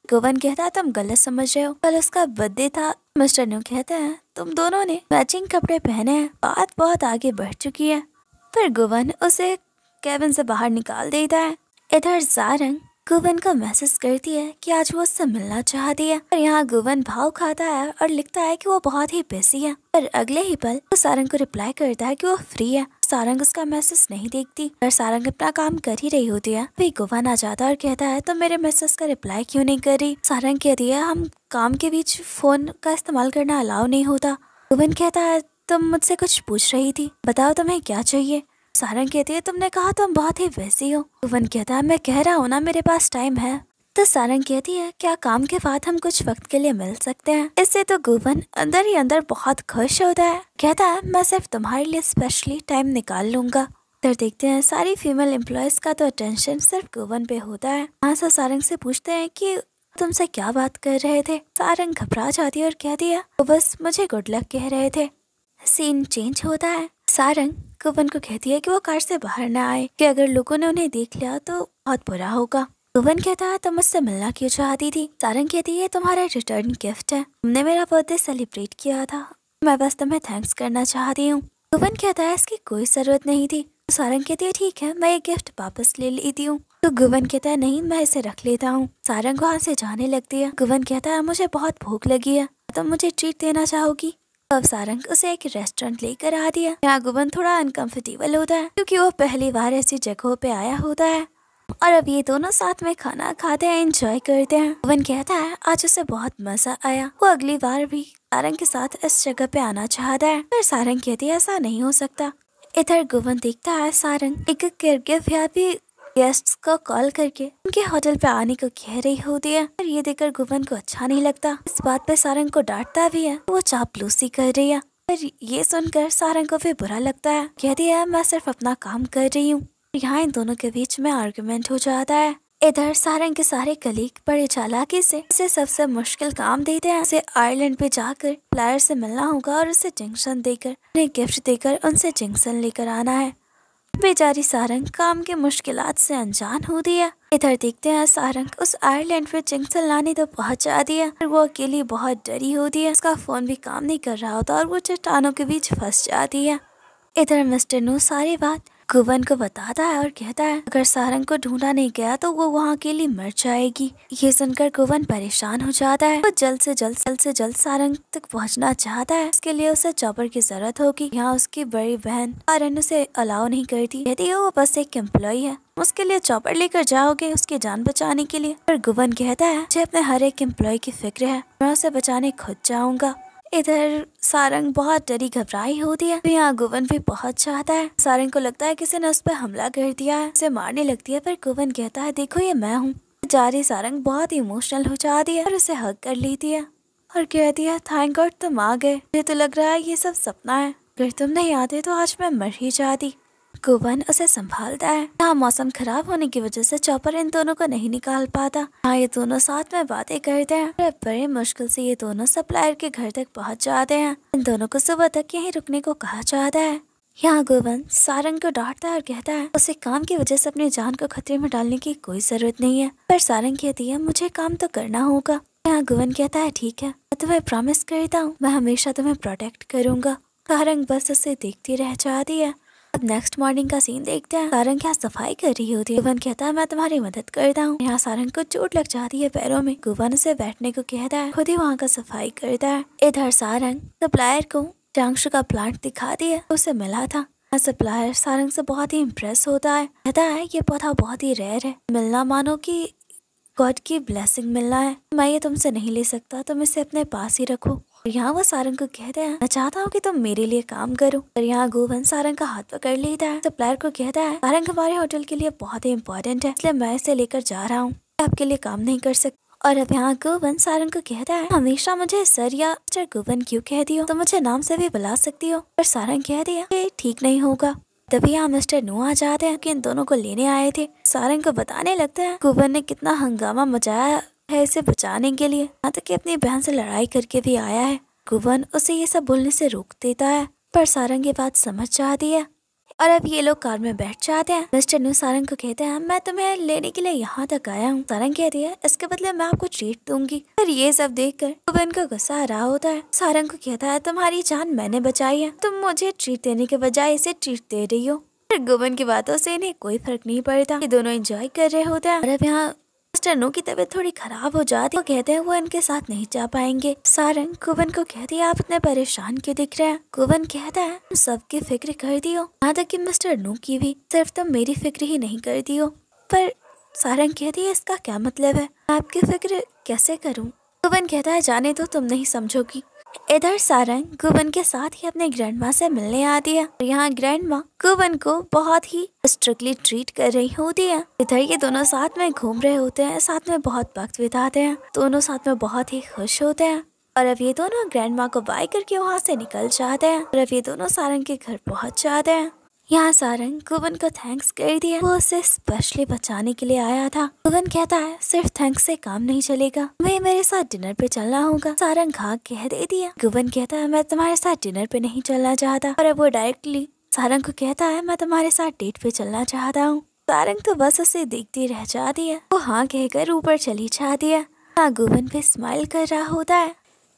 गुवन कहता है तुम गलत समझ रहे हो, कल उसका बर्थडे था। मिस्टर न्यू कहते हैं तुम दोनों ने मैचिंग कपड़े पहने हैं, बात बहुत आगे बढ़ चुकी है। फिर गुवन उसे केबिन से बाहर निकाल देता है। इधर सारंग गुवन को मैसेज करती है कि आज वो उससे मिलना चाहती है, और यहाँ गुवन भाव खाता है और लिखता है कि वो बहुत ही बिजी है। पर अगले ही पल वो सारंग को रिप्लाई करता है कि वो फ्री है। सारंग उसका मैसेज नहीं देखती, पर सारंग अपना काम कर ही रही होती है। फिर गुवन आ जाता है और कहता है तो मेरे मैसेज का रिप्लाई क्यों नहीं कर रही। सारंग कहती है हम काम के बीच फोन का इस्तेमाल करना अलाउ नहीं होता। गुवन कहता है तुम मुझसे कुछ पूछ रही थी, बताओ तुम्हें क्या चाहिए। सारंग कहती है तुमने कहा तुम बहुत ही बिजी हो। गुवन कहता है मैं कह रहा हूँ ना मेरे पास टाइम है। तो सारंग कहती है क्या काम के बाद हम कुछ वक्त के लिए मिल सकते हैं। इससे तो गुवन अंदर ही अंदर बहुत खुश होता है, कहता है मैं सिर्फ तुम्हारे लिए स्पेशली टाइम निकाल लूंगा। फिर देखते हैं सारी फीमेल एम्प्लॉयज का तो अटेंशन सिर्फ गुवन पे होता है। वहाँ से सारंग से पूछते हैं कि तुमसे क्या बात कर रहे थे। सारंग घबरा जाती है और कहती है वो बस मुझे गुड लक कह रहे थे। सीन चेंज होता है। सारंग गुवन को कहती है कि वो कार से बाहर ना आए, कि अगर लोगों ने उन्हें देख लिया तो बहुत बुरा होगा। गुवन कहता है तुम मुझसे मिलना क्यों चाहती थी। सारंग कहती है तुम्हारा रिटर्न गिफ्ट है, तुमने मेरा बर्थडे सेलिब्रेट किया था, मैं बस तुम्हें थैंक्स करना चाहती हूँ। गुवन कहता है इसकी कोई जरूरत नहीं थी। सारंग कहती है ठीक है मैं ये गिफ्ट वापस ले लेती हूँ। तो गुवन कहता है नहीं मैं इसे रख लेता हूँ। सारंग वहाँ से जाने लगती है। गुवन कहता है मुझे बहुत भूख लगी है, तुम मुझे ट्रीट देना चाहोगी। अब सारंग उसे एक रेस्टोरेंट लेकर आ दिया। यहाँ गुवन थोड़ा अनकंफर्टेबल होता है क्योंकि वो पहली बार ऐसी जगहों पे आया होता है, और अब ये दोनों साथ में खाना खाते हैं, एंजॉय करते हैं। गुवन कहता है आज उसे बहुत मजा आया, वो अगली बार भी सारंग के साथ इस जगह पे आना चाहता है। फिर सारंग कहती है ऐसा नहीं हो सकता। इधर गुवन देखता है सारंग एक गिरगिट गेस्ट्स को कॉल करके उनके होटल पे आने को कह रही होती है, पर ये देखकर गुवन को अच्छा नहीं लगता। इस बात पे सारंग को डांटता भी है, वो चापलूसी कर रही है। पर ये सुनकर सारंग को भी बुरा लगता है, कहती है मैं सिर्फ अपना काम कर रही हूँ। यहाँ इन दोनों के बीच में आर्गुमेंट हो जाता है। इधर सारंग के सारे कलीग बड़े चालाकी से इसे सबसे मुश्किल काम देते हैं। उसे आयरलैंड पे जाकर प्लेयर से मिलना होगा और उसे जंक्शन देकर उन्हें गिफ्ट देकर उनसे जंक्शन लेकर आना है। बेचारी सारंग काम के मुश्किलात से अनजान होती है। इधर देखते हैं सारंग उस आयरलैंड पे जंक्शन लाने तो पहुंच जाती है, और वो अकेली बहुत डरी होती है। उसका फोन भी काम नहीं कर रहा होता और वो चट्टानों के बीच फंस जाती है। इधर मिस्टर नू सारी बात गुवन को बताता है और कहता है अगर सारंग को ढूंढा नहीं गया तो वो वहाँ अकेली मर जाएगी। ये सुनकर गुवन परेशान हो जाता है। वो जल्द से जल्द जल्द से जल्द सारंग तक पहुँचना चाहता है। इसके लिए उसे चॉपर की जरूरत होगी। यहाँ उसकी बड़ी बहन आर्यन उसे अलाउ नहीं करती, कहती है वो बस एक एम्प्लॉय है, उसके लिए चॉपर लेकर जाओगे उसकी जान बचाने के लिए। पर गुवन कहता है मुझे अपने हर एक एम्प्लॉय की फिक्र है, मैं उसे बचाने खुद जाऊंगा। इधर सारंग बहुत डरी घबराई होती है। यहाँ गुवन भी पहुंच जाता है। सारंग को लगता है किसी ने उस पर हमला कर दिया है, उसे मारने लगती है, पर गुवन कहता है देखो ये मैं हूँ। जारी सारंग बहुत इमोशनल हो जाती है और उसे हग कर लेती है और कहती है थैंक गॉड तुम आ गए, मुझे तो लग रहा है ये सब सपना है, अगर तुम नहीं आते तो आज मैं मर ही जाती। गुवन उसे संभालता है। यहाँ मौसम खराब होने की वजह से चॉपर इन दोनों को नहीं निकाल पाता। हाँ ये दोनों साथ में बातें करते हैं। बड़े मुश्किल से ये दोनों सप्लायर के घर तक पहुँच जाते हैं। इन दोनों को सुबह तक यहीं रुकने को कहा जाता है। यहाँ गुवन सारंग को डांटता है और कहता है उसे काम की वजह से अपनी जान को खतरे में डालने की कोई जरूरत नहीं है, पर सारंग कहती है मुझे काम तो करना होगा। यहाँ गुवन कहता है ठीक है मैं तुम्हें प्रॉमिस करता हूँ मैं हमेशा तुम्हें प्रोटेक्ट करूंगा। सारंग बस उसे देखती रह जाती है। अब नेक्स्ट मॉर्निंग का सीन देखते हैं। सारंग यहाँ सफाई कर रही होती है। गुवन कहता है मैं तुम्हारी मदद करता हूँ। यहाँ सारंग को चोट लग जाती है पैरों में। गुवन उसे बैठने को कहता है, खुद ही वहाँ का सफाई करता है। इधर सारंग सप्लायर को चांगशु का प्लांट दिखा दिया, उसे मिला था। सप्लायर सारंग से बहुत ही इम्प्रेस होता है, कहता है ये पौधा बहुत ही रेयर है, मिलना मानो कि गॉड की ब्लेसिंग मिलना है, मैं ये तुमसे नहीं ले सकता, तुम इसे अपने पास ही रखो। यहाँ वो सारंग को कहते हैं मैं चाहता हूँ कि तुम मेरे लिए काम करो। और यहाँ गुवन सारंग का हाथ पकड़ लेता है। सप्लायर को कहता है सारंग हमारे होटल के लिए बहुत ही इम्पोर्टेंट है, इसलिए मैं इसे लेकर जा रहा हूँ, आपके लिए काम नहीं कर सकता। और अब यहाँ गुवन सारंग को कहता है हमेशा मुझे सर या मिस्टर गुवन क्यों कहती हो, तो मुझे नाम से भी बुला सकती हो। पर सारंग कह दिया ये ठीक नहीं होगा। तभी यहाँ मिस्टर नु आ जाते हैं कि इन दोनों को लेने आए थे। सारंग को बताने लगता है गुवन ने कितना हंगामा मचाया है इसे बचाने के लिए, यहाँ तक कि अपनी बहन से लड़ाई करके भी आया है। गुवन उसे ये सब बोलने से रोक देता है, पर सारंग ये बात समझ जाती है। और अब ये लोग कार में बैठ जाते हैं। मिस्टर न्यू सारंग को कहते हैं मैं तुम्हें लेने के लिए यहाँ तक आया हूँ। सारंग कहती है इसके बदले मैं आपको ट्रीट दूंगी। पर ये सब देखकर गुवन को गुस्सा आ रहा होता है। सारंग को कहता है तुम्हारी जान मैंने बचाई है, तुम मुझे ट्रीट देने के बजाय इसे ट्रीट दे रही हो। गुवन की बातों से इन्हें कोई फर्क नहीं पड़ता। ये दोनों एंजॉय कर रहे होते हैं। और अब यहाँ मिस्टर नो की तबीयत थोड़ी खराब हो जाती है। वो कहते हैं वो इनके साथ नहीं जा पाएंगे। सारंग गुवन को कहती है आप इतने परेशान क्यों दिख रहे हैं। गुवन कहता है तुम सबकी फिक्र कर दी हो, यहाँ तक कि मिस्टर नो की भी, सिर्फ तुम मेरी फिक्र ही नहीं करती हो। पर सारंग कहती है इसका क्या मतलब है, मैं आपकी फिक्र कैसे करूँ। गुवन कहता है जाने दो, तुम नहीं समझोगी। इधर सारंग गुवन के साथ ही अपने ग्रैंड माँ से मिलने आती है। यहाँ ग्रैंड माँ गुवन को बहुत ही स्ट्रिक्टली ट्रीट कर रही होती है। इधर ये दोनों साथ में घूम रहे होते हैं, साथ में बहुत वक्त बिताते हैं, दोनों साथ में बहुत ही खुश होते हैं। और अब ये दोनों ग्रैंड माँ को बाय करके वहाँ से निकल जाते हैं। और अब ये दोनों सारंग के घर पहुँच जाते हैं। यहाँ सारंग गुवन को थैंक्स कर दिया, वो उसे स्पेशली बचाने के लिए आया था। गुवन कहता है सिर्फ थैंक्स से काम नहीं चलेगा, मैं मेरे साथ डिनर पे चलना होगा। सारंग हाँ कह दे दिया। गुवन कहता है मैं तुम्हारे साथ डिनर पे नहीं चलना चाहता। और अब वो डायरेक्टली सारंग को कहता है मैं तुम्हारे साथ डेट पे चलना चाहता हूँ। सारंग तो बस उसे देखती रह जाती है। वो हाँ कहकर ऊपर चली जाती है। हाँ गुवन पे स्माइल कर रहा होता है।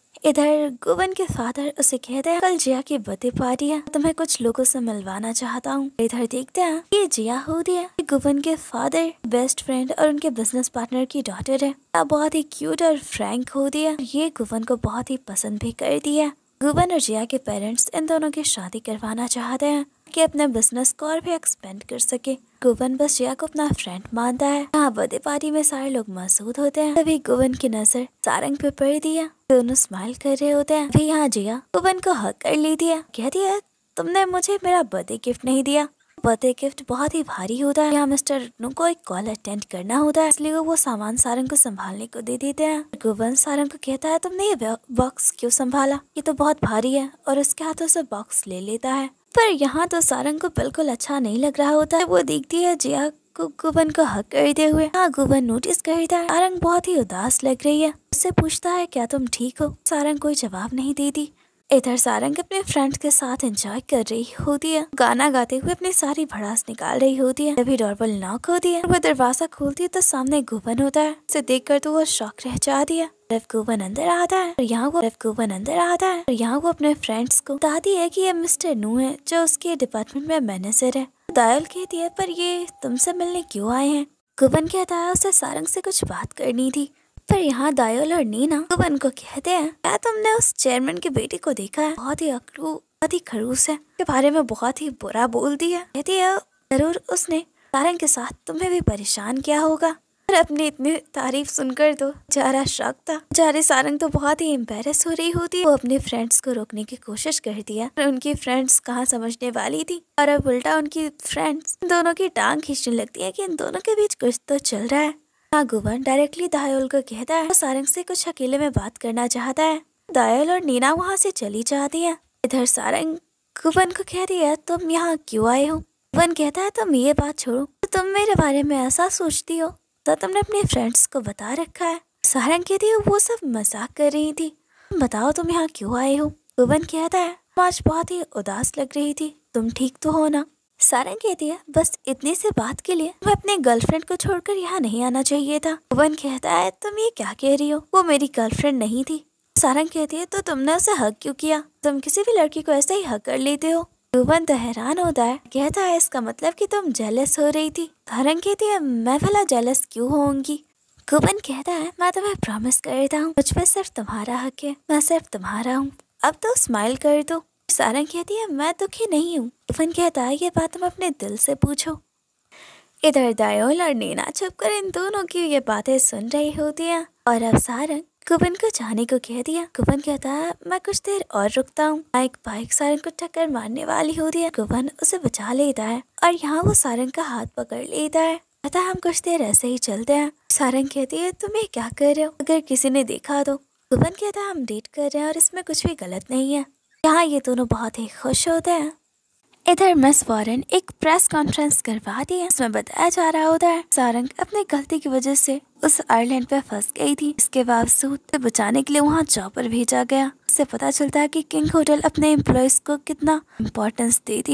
इधर गुवन के फादर उसे कहते हैं कल जिया की बर्थडे पार्टी है, तुम्हें कुछ लोगों से मिलवाना चाहता हूँ। इधर देखते हैं ये जिया होती है, गुवन के फादर बेस्ट फ्रेंड और उनके बिजनेस पार्टनर की डॉटर है। बहुत ही क्यूट और फ्रैंक होती है। ये गुवन को बहुत ही पसंद भी करती है। गुवन और जिया के पेरेंट्स इन दोनों की शादी करवाना चाहते हैं कि अपने बिजनेस को और भी एक्सपेंड कर सके। गुवन बस जिया को अपना फ्रेंड मानता है। यहाँ बर्थडे पार्टी में सारे लोग मौजूद होते हैं। तभी गुवन की नजर सारंग पे पड़ दी है। दोनों स्माइल कर रहे होते हैं। अभी यहाँ जिया गुवन को हक कर लेती है, कहती है तुमने मुझे मेरा बर्थडे गिफ्ट नहीं दिया। बर्थडे गिफ्ट बहुत ही भारी होता है। यहाँ मिस्टर नु को एक कॉल अटेंड करना होता है, इसलिए वो सामान सारंग को संभालने को दे देते हैं। गुवन सारंग को कहता है तुमने ये बॉक्स क्यों संभाला, ये तो बहुत भारी है, और उसके हाथों से बॉक्स ले लेता है। पर यहाँ तो सारंग को बिल्कुल अच्छा नहीं लग रहा होता है। वो देखती है जिया को गुवन को हक करते हुए। हाँ गुवन नोटिस करता है सारंग बहुत ही उदास लग रही है। उससे पूछता है क्या तुम ठीक हो। सारंग कोई जवाब नहीं देती। इधर सारंग अपने फ्रेंड्स के साथ एंजॉय कर रही होती है, गाना गाते हुए अपनी सारी भड़ास निकाल रही होती है। तभी डोरबेल नॉक होती है। वो दरवाजा खोलती है तो सामने गुवन होता है। उसे देखकर तो वो शॉक रह जाती है। जब गुवन अंदर आता है और यहाँ वो जब गुवन अंदर आता है और यहाँ वो अपने फ्रेंड्स को बताती है कि ये मिस्टर नू है जो उसके डिपार्टमेंट में मैनेजर है। दायल कहती है पर ये तुमसे मिलने क्यों आए हैं। गुवन कहता है उसे सारंग से कुछ बात करनी थी। पर यहाँ दायल और नीना गुवन को कहते हैं क्या तुमने उस चेयरमैन की बेटी को देखा है, बहुत ही अकड़ू बहुत ही खड़ूस है, के बारे में बहुत ही बुरा बोल दिया। कहती है जरूर उसने सारंग के साथ तुम्हें भी परेशान किया होगा। और अपनी इतनी तारीफ सुनकर तो बेचारा शॉक था। बेचारे सारंग तो बहुत ही एम्बेरस हो रही होती है। वो अपने फ्रेंड्स को रोकने की कोशिश करती है और उनकी फ्रेंड्स कहाँ समझने वाली थी। और अब उल्टा उनकी फ्रेंड्स दोनों की टांग खींचने लगती है कि इन दोनों के बीच कुछ तो चल रहा है। हाँ गुवन डायरेक्टली दायल को कहता है वो सारंग से कुछ अकेले में बात करना चाहता है। दायल और नीना वहाँ से चली जाती है। इधर सारंग गुवन को कहती है तुम यहाँ क्यों आए हो। गुवन कहता है तुम ये बात छोड़ो, तो तुम मेरे बारे में ऐसा सोचती हो तो तुमने अपने फ्रेंड्स को बता रखा है। सारंग कहती है वो सब मजाक कर रही थी, तुम बताओ तुम यहाँ क्यों आए हो। गुवन कहता है तुम आज बहुत ही उदास लग रही थी, तुम ठीक तो हो ना। सारंग कहती है बस इतनी सी बात के लिए मैं अपने गर्लफ्रेंड को छोड़कर यहाँ नहीं आना चाहिए था। गुवन कहता है तुम ये क्या कह रही हो, वो मेरी गर्लफ्रेंड नहीं थी। सारंग कहती है तो तुमने उसे हक क्यों किया, तुम किसी भी लड़की को ऐसे ही हक कर लेते हो। गुवन तो हैरान होता है, कहता है इसका मतलब कि तुम जेलस हो रही थी। सारंग कहती है मैं भला जेलस क्यों होऊंगी। गुवन कहता है मैं तुम्हें प्रॉमिस करता हूँ मुझ पे सिर्फ तुम्हारा हक है, मैं सिर्फ तुम्हारा हूँ, अब तो स्माइल कर दो। सारंग कहती है मैं दुखी नहीं हूँ। गुवन कहता है ये बात तुम अपने दिल से पूछो। इधर दायल और नीना छुपकर इन दोनों की ये बातें सुन रही होती हैं। और अब सारंग गुवन को जाने को कह दिया। गुवन कहता है मैं कुछ देर और रुकता हूँ। एक बाइक सारंग को टक्कर मारने वाली होती है। गुवन उसे बचा लेता है और यहाँ वो सारंग का हाथ पकड़ लेता है। कहता है हम कुछ देर ऐसे ही चलते हैं। सारंग कहती है तुम ये क्या कर रहे हो, अगर किसी ने देखा तो। गुवन कहता है हम डेट कर रहे हैं और इसमें कुछ भी गलत नहीं है। यहाँ ये दोनों बहुत ही खुश होते हैं। इधर मिस वॉरेन एक प्रेस कॉन्फ्रेंस करवाती है। इसमें बताया जा रहा होता है सारंग अपनी गलती की वजह से उस आइलैंड पे फंस गई थी, इसके बावजूद उसे बचाने के लिए वहाँ चॉपर भेजा गया। इससे पता चलता है कि किंग होटल अपने एम्प्लॉयज को कितना इम्पोर्टेंस देती है।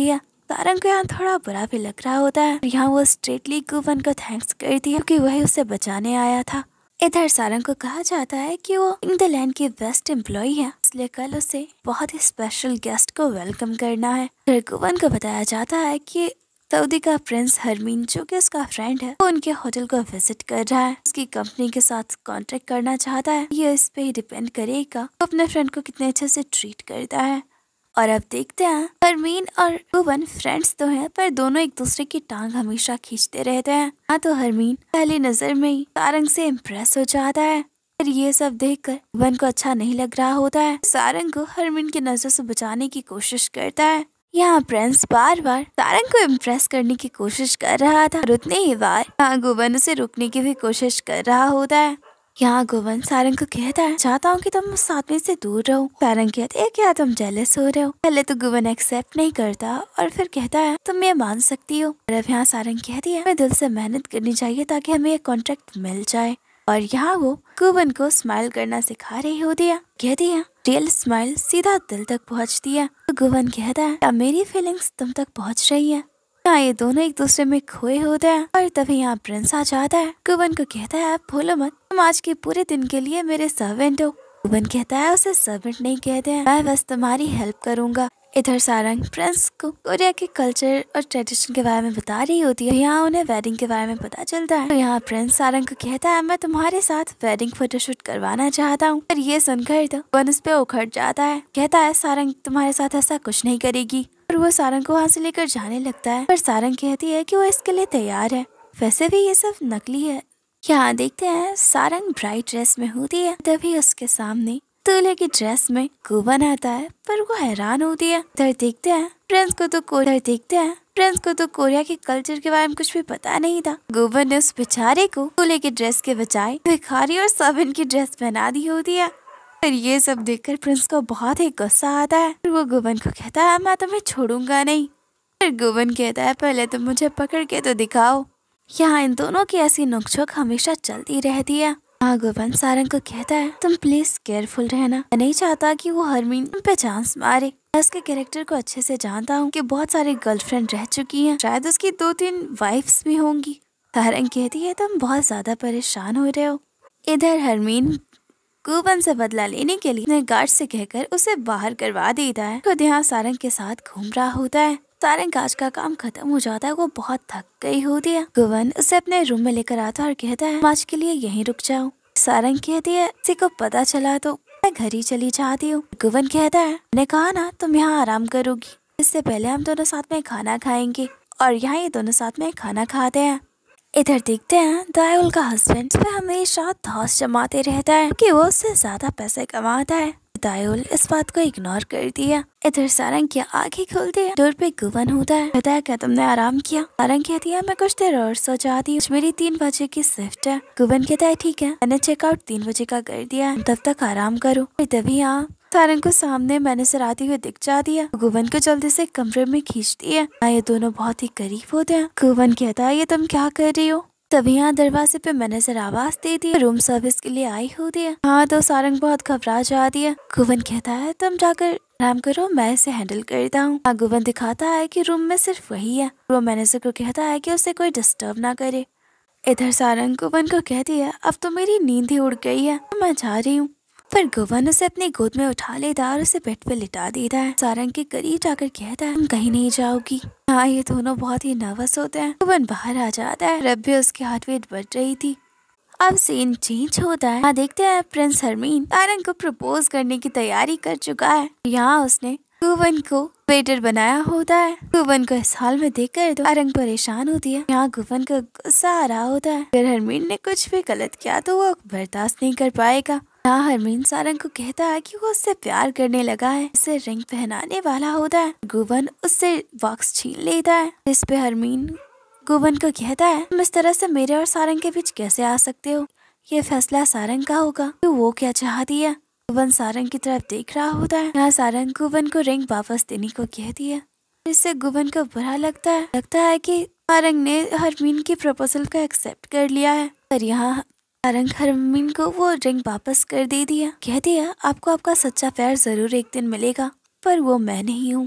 सारंग को यहाँ थोड़ा बुरा भी लग रहा होता है। यहाँ वो स्ट्रेटली गुवन को थैंक्स करती है क्योंकि वही उसे बचाने आया था। इधर सारंग को कहा जाता है कि वो इंग्लैंड की बेस्ट एम्प्लॉय है, इसलिए कल उसे बहुत ही स्पेशल गेस्ट को वेलकम करना है। फिर गुवन को बताया जाता है कि सऊदी का प्रिंस हरमीन जो कि उसका फ्रेंड है वो उनके होटल को विजिट कर रहा है। उसकी कंपनी के साथ कॉन्ट्रैक्ट करना चाहता है। ये इस पे ही डिपेंड करेगा वो अपने फ्रेंड को कितने अच्छे से ट्रीट करता है। और अब देखते हैं, हरमीन और गुवन फ्रेंड्स तो हैं पर दोनों एक दूसरे की टांग हमेशा खींचते रहते हैं। हाँ तो हरमीन पहली नजर में ही सारंग से इम्प्रेस हो जाता है। पर ये सब देखकर गुवन को अच्छा नहीं लग रहा होता है। सारंग को हरमीन की नजर से बचाने की कोशिश करता है। यहाँ प्रिंस बार बार सारंग को इम्प्रेस करने की कोशिश कर रहा था और उतने ही बार यहाँ गुवन उसे रोकने की भी कोशिश कर रहा होता है। यहाँ गुवन सारंग को कहता है चाहता हूँ कि तुम उस आदमी से दूर रहो। सारंग कहते है क्या तुम जेलस हो रहे हो? पहले तो गुवन एक्सेप्ट नहीं करता और फिर कहता है तुम ये मान सकती हो। और अब यहाँ सारंग कहती है हमें दिल से मेहनत करनी चाहिए ताकि हमें ये कॉन्ट्रैक्ट मिल जाए। और यहाँ वो गुवन को स्माइल करना सिखा रही होती है। कहती है रियल स्माइल सीधा दिल तक पहुँचती है। तो गुवन कहता है क्या मेरी फीलिंग्स तुम तक पहुँच रही है? यहाँ ये दोनों एक दूसरे में खोए होते हैं और तभी यहाँ प्रिंस आ जाता है। गुवन को कहता है आप भूलो मत तुम आज के पूरे दिन के लिए मेरे सर्वेंट हो। गुवन कहता है उसे सर्वेंट नहीं कहते हैं, मैं बस तुम्हारी हेल्प करूँगा। इधर सारंग प्रिंस को कोरिया के कल्चर और ट्रेडिशन के बारे में बता रही होती है। यहाँ उन्हें वेडिंग के बारे में पता चलता है। तो यहाँ प्रिंस सारंग को कहता है मैं तुम्हारे साथ वेडिंग फोटोशूट करवाना चाहता हूँ। पर ये सुनकर तो वन उस पे उखड़ जाता है। कहता है सारंग तुम्हारे साथ ऐसा कुछ नहीं करेगी। और वो सारंग को वहाँ से लेकर जाने लगता है। पर सारंग कहती है कि वो इसके लिए तैयार है, वैसे भी ये सब नकली है। यहाँ देखते हैं सारंग ब्राइट ड्रेस में होती है, तभी उसके सामने दूल्हे की ड्रेस में गुवन आता है पर वो हैरान होती है। इधर देखते हैं प्रिंस को तो कोरिया देखते हैं प्रिंस को तो कोरिया के कल्चर के बारे में कुछ भी पता नहीं था। गुवन ने उस बेचारे को दूल्हे की ड्रेस के बजाय भिखारी और सर्वेंट की ड्रेस पहना दी होती है। और ये सब देखकर प्रिंस को बहुत ही गुस्सा आता है। फिर वो गुवन को कहता है मैं तुम्हें छोड़ूंगा नहीं। फिर गुवन कहता है पहले तुम मुझे पकड़ के तो दिखाओ। यहाँ इन दोनों की ऐसी नोकझोंक हमेशा चलती रहती है। हाँ गुवन सारंग को कहता है तुम प्लीज केयरफुल रहना, मैं नहीं चाहता कि वो हरमीन तुम पे चांस मारे। मैं उसके कैरेक्टर को अच्छे से जानता हूँ कि बहुत सारे गर्लफ्रेंड रह चुकी हैं, शायद उसकी दो तीन वाइफ्स भी होंगी। सारंग कहती है तुम बहुत ज्यादा परेशान हो रहे हो। इधर हरमीन गुवन से बदला लेने के लिए गार्ड से कहकर उसे बाहर करवा देता है। खुद यहाँ सारंग के साथ घूम रहा होता है। सारंग आज का काम खत्म हो जाता है, वो बहुत थक गई होती है। गुवन उसे अपने रूम में लेकर आता है और कहता है आज के लिए यहीं रुक जाओ। सारंग कहती है किसी को पता चला तो मैं घर ही चली जाती हूँ। गुवन कहता है मैंने कहा ना तुम यहाँ आराम करोगी, इससे पहले हम दोनों साथ में खाना खाएंगे। और यहाँ ये दोनों साथ में खाना खाते हैं। इधर देखते हैं दायोल का हस्बैंड उस पे हमेशा धौस जमाते रहता है कि वो उससे ज्यादा पैसे कमाता है। दायोल इस बात को इग्नोर करती है। इधर सारंग की आंखें खुलती है, डोर पे गुवन होता है। कहता है क्या तुमने आराम किया? सारंग कहती है मैं कुछ देर और सो जाती हूँ, मेरी तीन बजे की शिफ्ट है। गुवन कहता है ठीक है, मैंने चेकआउट तीन बजे का कर दिया है, तब तक आराम करो। तभी यहाँ सारंग को सामने मैनेजर आती हुई दिख जाती है। गुवन को जल्दी से कमरे में खींचती है। ये दोनों बहुत ही करीब होते हैं। गुवन कहता है ये तुम क्या कर रही हो? तभी यहाँ दरवाजे पे मैनेजर आवाज देती है, रूम सर्विस के लिए आई होती है। हाँ तो सारंग बहुत घबरा जाती है। गुवन कहता है तुम जाकर आराम करो, मैं इसे हैंडल करता हूँ। हाँ गुवन दिखाता है कि रूम में सिर्फ वही है। वो मैनेजर को कहता है कि उसे कोई डिस्टर्ब ना करे। इधर सारंग गुवन को कहती है अब तो मेरी नींद ही उड़ गई है, मैं जा रही हूँ। फिर गुवन उसे अपनी गोद में उठा लेता है और उसे बेड पे लिटा देता है। सारंग के करीब जाकर कहता है तुम कहीं नहीं जाओगी। हाँ ये दोनों बहुत ही नर्वस होते हैं। गुवन बाहर आ जाता है, रब भी उसकी हार्ट बीट बढ़ रही थी। अब सीन चेंज होता है। हाँ देखते हैं प्रिंस हरमीन सारंग को प्रपोज करने की तैयारी कर चुका है। यहाँ उसने गुवन को वेटर बनाया होता है। गुवन को इस हाल में देखकर तो सारंग परेशान होती है। यहाँ गुवन को गुस्सा आ रहा होता है, अगर हरमीन ने कुछ भी गलत किया तो वो बर्दाश्त नहीं कर पाएगा। यहाँ हरमीन सारंग को कहता है कि वो उससे प्यार करने लगा है, उसे रिंग पहनाने वाला होता है। गुवन उससे वॉक्स छीन लेता है। इस पे हरमीन गुवन को कहता है तुम इस तरह से मेरे और सारंग के बीच कैसे आ सकते हो? ये फैसला सारंग का होगा, तो वो क्या चाहती है। गुवन सारंग की तरफ देख रहा होता है। यहाँ सारंग गुवन को रिंग वापस देने को कहती है। इससे गुवन को बुरा लगता है लगता है कि सारंग ने हरमीन की प्रपोजल को एक्सेप्ट कर लिया है। पर यहाँ सारंग हरमीन को वो रिंग वापस कर दे दिया। कहती है आपको आपका सच्चा प्यार जरूर एक दिन मिलेगा, पर वो मैं नहीं हूँ।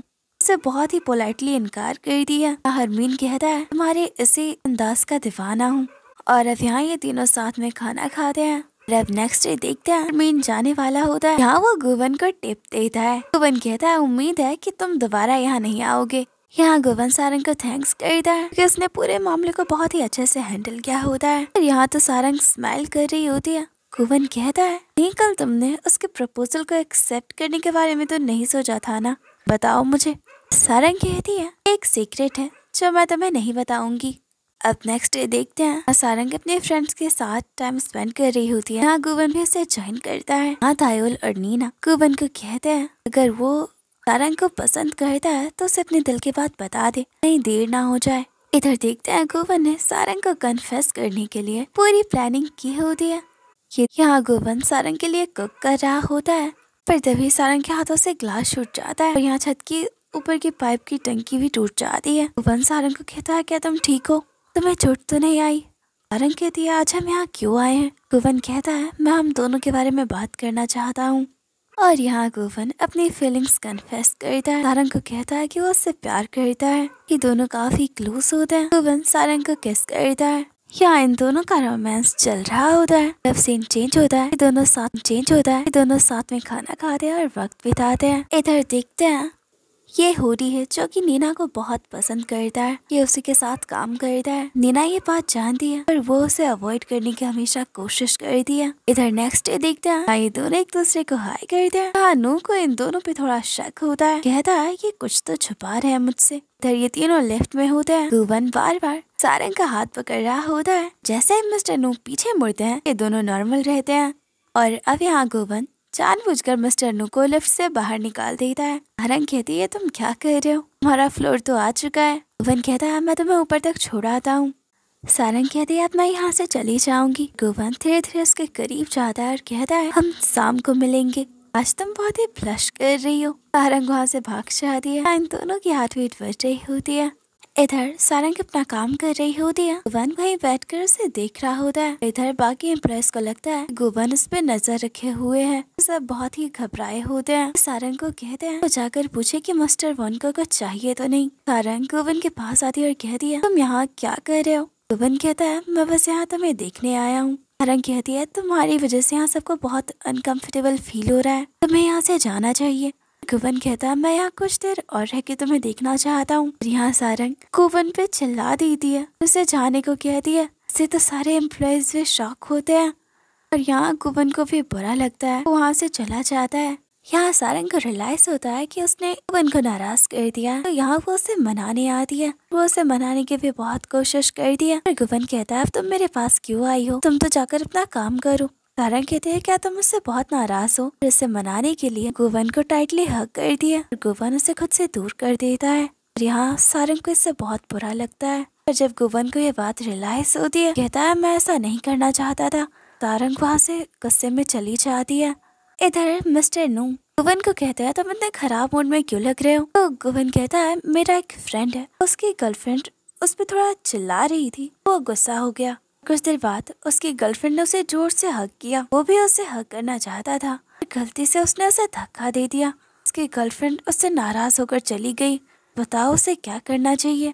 उसे बहुत ही पोलाइटली इनकार कर दिया। हरमीन कहता है तुम्हारे इसी अंदाज का दीवाना हूँ। और अब यहाँ ये तीनों साथ में खाना खाते हैं। अब नेक्स्ट डे देखते हैं हरमीन जाने वाला होता है। यहाँ वो गुवन को टिप देता है। गुवन कहता है उम्मीद है कि तुम दोबारा यहाँ नहीं आओगे। यहाँ गुवन सारंग को थैंक्स करता है कि उसने पूरे मामले को बहुत ही अच्छे से हैंडल किया होता है। और यहाँ तो सारंग स्माइल कर रही होती है। गुवन कहता है नहीं, कल तुमने उसके प्रपोजल को एक्सेप्ट करने के बारे में तो नहीं सोचा था ना, बताओ मुझे। सारंग कहती है एक सीक्रेट है जो मैं तुम्हें नहीं बताऊंगी। अब नेक्स्ट डे देखते हैं सारंग अपने फ्रेंड्स के साथ टाइम स्पेंड कर रही होती है। यहाँ गुवन भी उसे ज्वाइन करता है। यहाँ तायुल और नीना गुवन को कहते हैं अगर वो सारंग को पसंद करता है तो उसे अपने दिल की बात बता दे, कहीं देर ना हो जाए। इधर देखते हैं गुवन ने सारंग को कन्फेस करने के लिए पूरी प्लानिंग की होती है। यहाँ गुवन सारंग के लिए कुक कर रहा होता है, पर तभी सारंग के हाथों से ग्लास छूट जाता है और यहाँ छत की ऊपर की पाइप की टंकी भी टूट जाती है। गुवन सारंग को कहता है क्या तुम ठीक हो, तुम्हें चोट तो नहीं आई? सारंग कहती है आज हम यहाँ क्यों आए हैं? गुवन कहता है मैं हम दोनों के बारे में बात करना चाहता हूँ। और यहाँ गुवन अपनी फीलिंग्स कन्फेस करता है। सारंग को कहता है कि वो उससे प्यार करता है। ये दोनों काफी क्लोज होते हैं। गुवन सारंग को किस करता है। यहाँ इन दोनों का रोमांस चल रहा होता है। जब सीन चेंज होता है दोनों साथ चेंज होता है दोनों साथ में खाना खाते हैं और वक्त बिताते हैं। इधर देखते हैं ये होरी है जो कि नीना को बहुत पसंद करता है। ये उसी के साथ काम करता है। नीना ये बात जानती है पर वो उसे अवॉइड करने की हमेशा कोशिश करती है। इधर नेक्स्ट डे देखते हैं ये दोनों एक दूसरे को हाई करते हैं। अनु को इन दोनों पे थोड़ा शक होता है, कहता है ये कुछ तो छुपा रहे हैं मुझसे। इधर ये तीनों लिफ्ट में होते हैं। गुवन बार बार सारंग का हाथ पकड़ रहा होता है। जैसे ही मिस्टर अनु पीछे मुड़ते हैं ये दोनों नॉर्मल रहते हैं। और अब यहाँ गुवन जानबूझकर मिस्टर अनु को लिफ्ट से बाहर निकाल देता है। सारंग कहती है तुम क्या कर रहे हो, हमारा फ्लोर तो आ चुका है। गुवन कहता है मैं तुम्हें ऊपर तक छोड़ आता हूँ। सारंग कहती है अब मैं यहाँ से चली जाऊंगी। गुवन धीरे धीरे उसके करीब जाता है और कहता है हम शाम को मिलेंगे, आज तुम बहुत ही ब्लश कर रही हो। सारंग वहाँ से भाग जाती है। इन दोनों की हार्ट बीट बढ़ रही होती है। इधर सारंग अपना काम कर रही होती है। गुवन वहीं बैठकर उसे देख रहा होता है। इधर बाकी एम्प्लॉयज को लगता है गुवन उस पे नजर रखे हुए है। सब बहुत ही घबराए होते हैं। सारंग को कहते हैं तो जाकर पूछे कि मिस्टर वन को कुछ चाहिए तो नहीं। सारंग गुवन के पास आती है और कहती है तुम यहाँ क्या कर रहे हो? गुवन कहता है मैं बस यहाँ तुम्हें देखने आया हूँ। सारंग कहती है तुम्हारी वजह से यहाँ सबको बहुत अनकंफर्टेबल फील हो रहा है, तुम्हें यहाँ से जाना चाहिए। गुवन कहता है मैं यहाँ कुछ देर और रह के तुम्हें देखना चाहता हूँ। यहाँ सारंग गुवन पे चिल्ला देती है, उसे जाने को कहती है। इससे तो सारे एम्प्लॉयज भी शॉक होते हैं और यहाँ गुवन को भी बुरा लगता है, वो वहाँ से चला जाता है। यहाँ सारंग को रियलाइज होता है कि उसने गुवन को नाराज कर दिया, तो यहाँ वो उसे मनाने आती है। वो उसे मनाने की भी बहुत कोशिश करती है। गुवन कहता है अब तुम मेरे पास क्यों आई हो, तुम तो जाकर अपना काम करो। सारंग कहते हैं क्या तुम उससे बहुत नाराज हो? इसे मनाने के लिए गुवन को टाइटली हग कर दिया और गुवन उसे खुद से दूर कर देता है। और यहाँ सारंग को इससे बहुत बुरा लगता है। पर जब गुवन को ये बात रियलाइज होती है कहता है मैं ऐसा नहीं करना चाहता था। सारंग वहाँ से गुस्से में चली जाती है। इधर मिस्टर नू गुवन को कहता है तुम इतने खराब मूड में क्यों लग रहे हो? तो गुवन कहता है मेरा एक फ्रेंड है, उसकी गर्लफ्रेंड उस पर थोड़ा चिल्ला रही थी, वो गुस्सा हो गया। कुछ देर बाद उसकी गर्लफ्रेंड ने उसे जोर से हग किया। वो भी उसे हग करना चाहता था, गलती से उसने उसे धक्का दे दिया। उसकी गर्लफ्रेंड उससे नाराज होकर चली गई। बताओ उसे क्या करना चाहिए?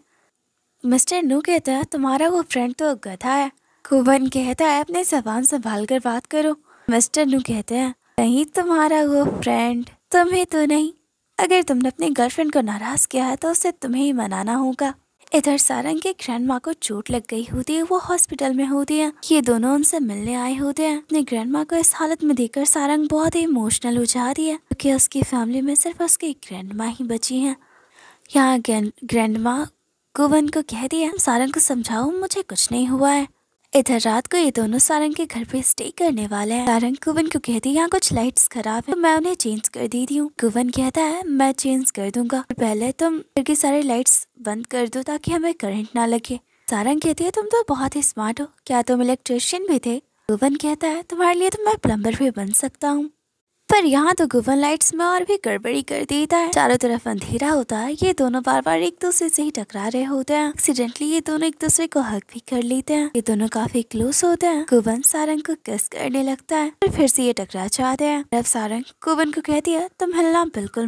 मिस्टर नू कहता है तुम्हारा वो फ्रेंड तो गधा है। गुवन कहता है अपने जबान संभाल कर बात करो। मिस्टर नू कहते हैं नहीं, तुम्हारा वो फ्रेंड तुम्हें तो नहीं, अगर तुमने अपनी गर्लफ्रेंड को नाराज किया है तो उसे तुम्हें ही मनाना होगा। इधर सारंग के ग्रैंड माँ को चोट लग गई होती है, वो हॉस्पिटल में होती है। ये दोनों उनसे मिलने आए होते हैं। अपने ग्रैंड माँ को इस हालत में देखकर सारंग बहुत ही इमोशनल हो जाती है क्योंकि उसकी फैमिली में सिर्फ उसकी ग्रैंड माँ ही बची हैं। यहाँ ग्रैंड माँ गुवन को कह दिया सारंग को समझाओ मुझे कुछ नहीं हुआ है। इधर रात को ये दोनों सारंग के घर पे स्टे करने वाले हैं। सारंग गुवन को कहती है यहाँ कुछ लाइट्स खराब है तो मैं उन्हें चेंज कर देती हूँ। गुवन कहता है मैं चेंज कर दूंगा, पहले तुम घर की सारी लाइट्स बंद कर दो ताकि हमें करंट ना लगे। सारंग कहती है तुम तो बहुत ही स्मार्ट हो, क्या तुम इलेक्ट्रिशियन भी थे? गुवन कहता है तुम्हारे लिए तो मैं प्लम्बर भी बन सकता हूँ। पर यहाँ तो गुवन लाइट्स में और भी गड़बड़ी कर देता है। चारों तरफ अंधेरा होता है। ये दोनों बार बार एक दूसरे से ही टकरा रहे होते हैं। एक्सीडेंटली ये दोनों एक दूसरे को हक भी कर लेते हैं। ये दोनों काफी क्लोज होते हैं। गुवन सारंग को किस करने लगता है और फिर से ये टकरा जाते हैं। अब सारंग गुवन को कहती है तुम हिलना बिल्कुल मत,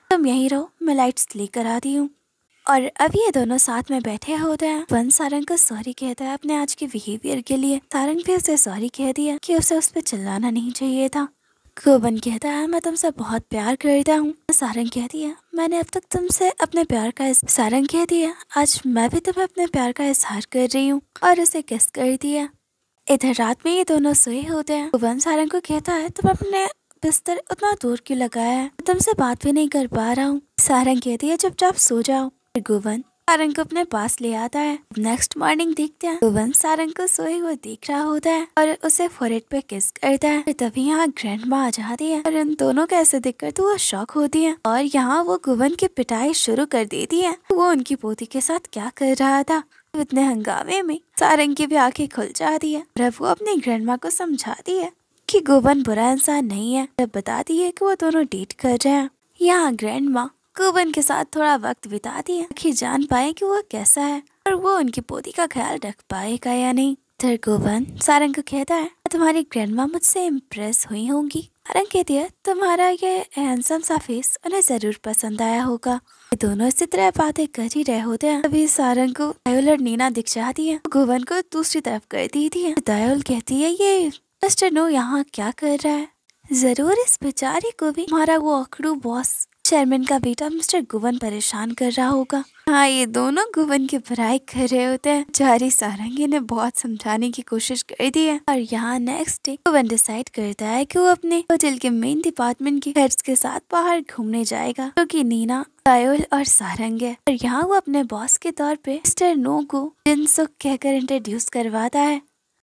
तुम यहीं रहो, मैं लाइट्स लेकर आती हूँ। और अब ये दोनों साथ में बैठे होते हैं। वन सारंग को सॉरी कहता है अपने आज के बिहेवियर के लिए। सारंग भी उसे सॉरी कह दिया कि उसे उस पर चिल्लाना नहीं चाहिए था। गोवन कहता है मैं तुमसे बहुत प्यार करता हूँ। सारंग कहती है मैंने अब तक तुमसे अपने प्यार का इस... सारंग कहती है आज मैं भी तुम्हें अपने प्यार का इजहार कर रही हूँ, और उसे किस कर दिया। इधर रात में ये दोनों सोए होते हैं। गोवन सारंग को कहता है तुम अपने बिस्तर उतना दूर क्यों लगाया है, तुमसे बात भी नहीं कर पा रहा हूँ। सारंग कहती है चुपचाप सो जाओ। गोवन सारंग को अपने पास ले आता है। नेक्स्ट मॉर्निंग देखते हैं गोवन सारंग को सोए हुए देख रहा होता है और उसे फोरहेड पे किस करता है। तभी यहाँ ग्रैंडमा आ जाती है और इन दोनों को ऐसे देखकर तो वो शॉक होती है और यहाँ वो गोवन की पिटाई शुरू कर देती है। वो उनकी पोती के साथ क्या कर रहा था। इतने हंगामे में सारंग की भी आंखें खुल जाती है और अब वो अपनी ग्रैंडमा को समझाती है कि गोवन बुरा इंसान नहीं है। तब बताती है कि वो दोनों डेट कर रहे हैं। यहाँ ग्रैंडमा गोवन के साथ थोड़ा वक्त बिताती है कि जान पाए कि वो कैसा है और वो उनकी पोती का ख्याल रख पाएगा या नहीं। फिर गोवन सारंग को कहता है तुम्हारी ग्रैंडमा मुझसे इम्प्रेस हुई होंगी। सारंग कहती है तुम्हारा ये हैंडसम सा फेस उन्हें जरूर पसंद आया होगा। ये दोनों इसी तरह बातें कर ही रहे होते हैं। अभी सारंग को दायोल और नीना दिख जाती है। गोवन को दूसरी तरफ कर दी थी। दायोल कहती है ये मिस्टर नो यहाँ क्या कर रहा है, जरूर इस बेचारे को भी हमारा वो अखड़ू बॉस चेयरमैन का बेटा मिस्टर गोवन परेशान कर रहा होगा। हाँ ये दोनों गोवन की बुराई कर रहे होते हैं। जारी सारंगी ने बहुत समझाने की कोशिश कर दी है और यहाँ नेक्स्ट डे गोवन डिसाइड करता है कि वो अपने होटल के मेन डिपार्टमेंट के हेड्स के साथ बाहर घूमने जाएगा, क्योंकि नीना दायोल और सारंग है। और यहाँ वो अपने बॉस के तौर पे मिस्टर नो को जिनसुक कहकर इंट्रोड्यूस करवाता है।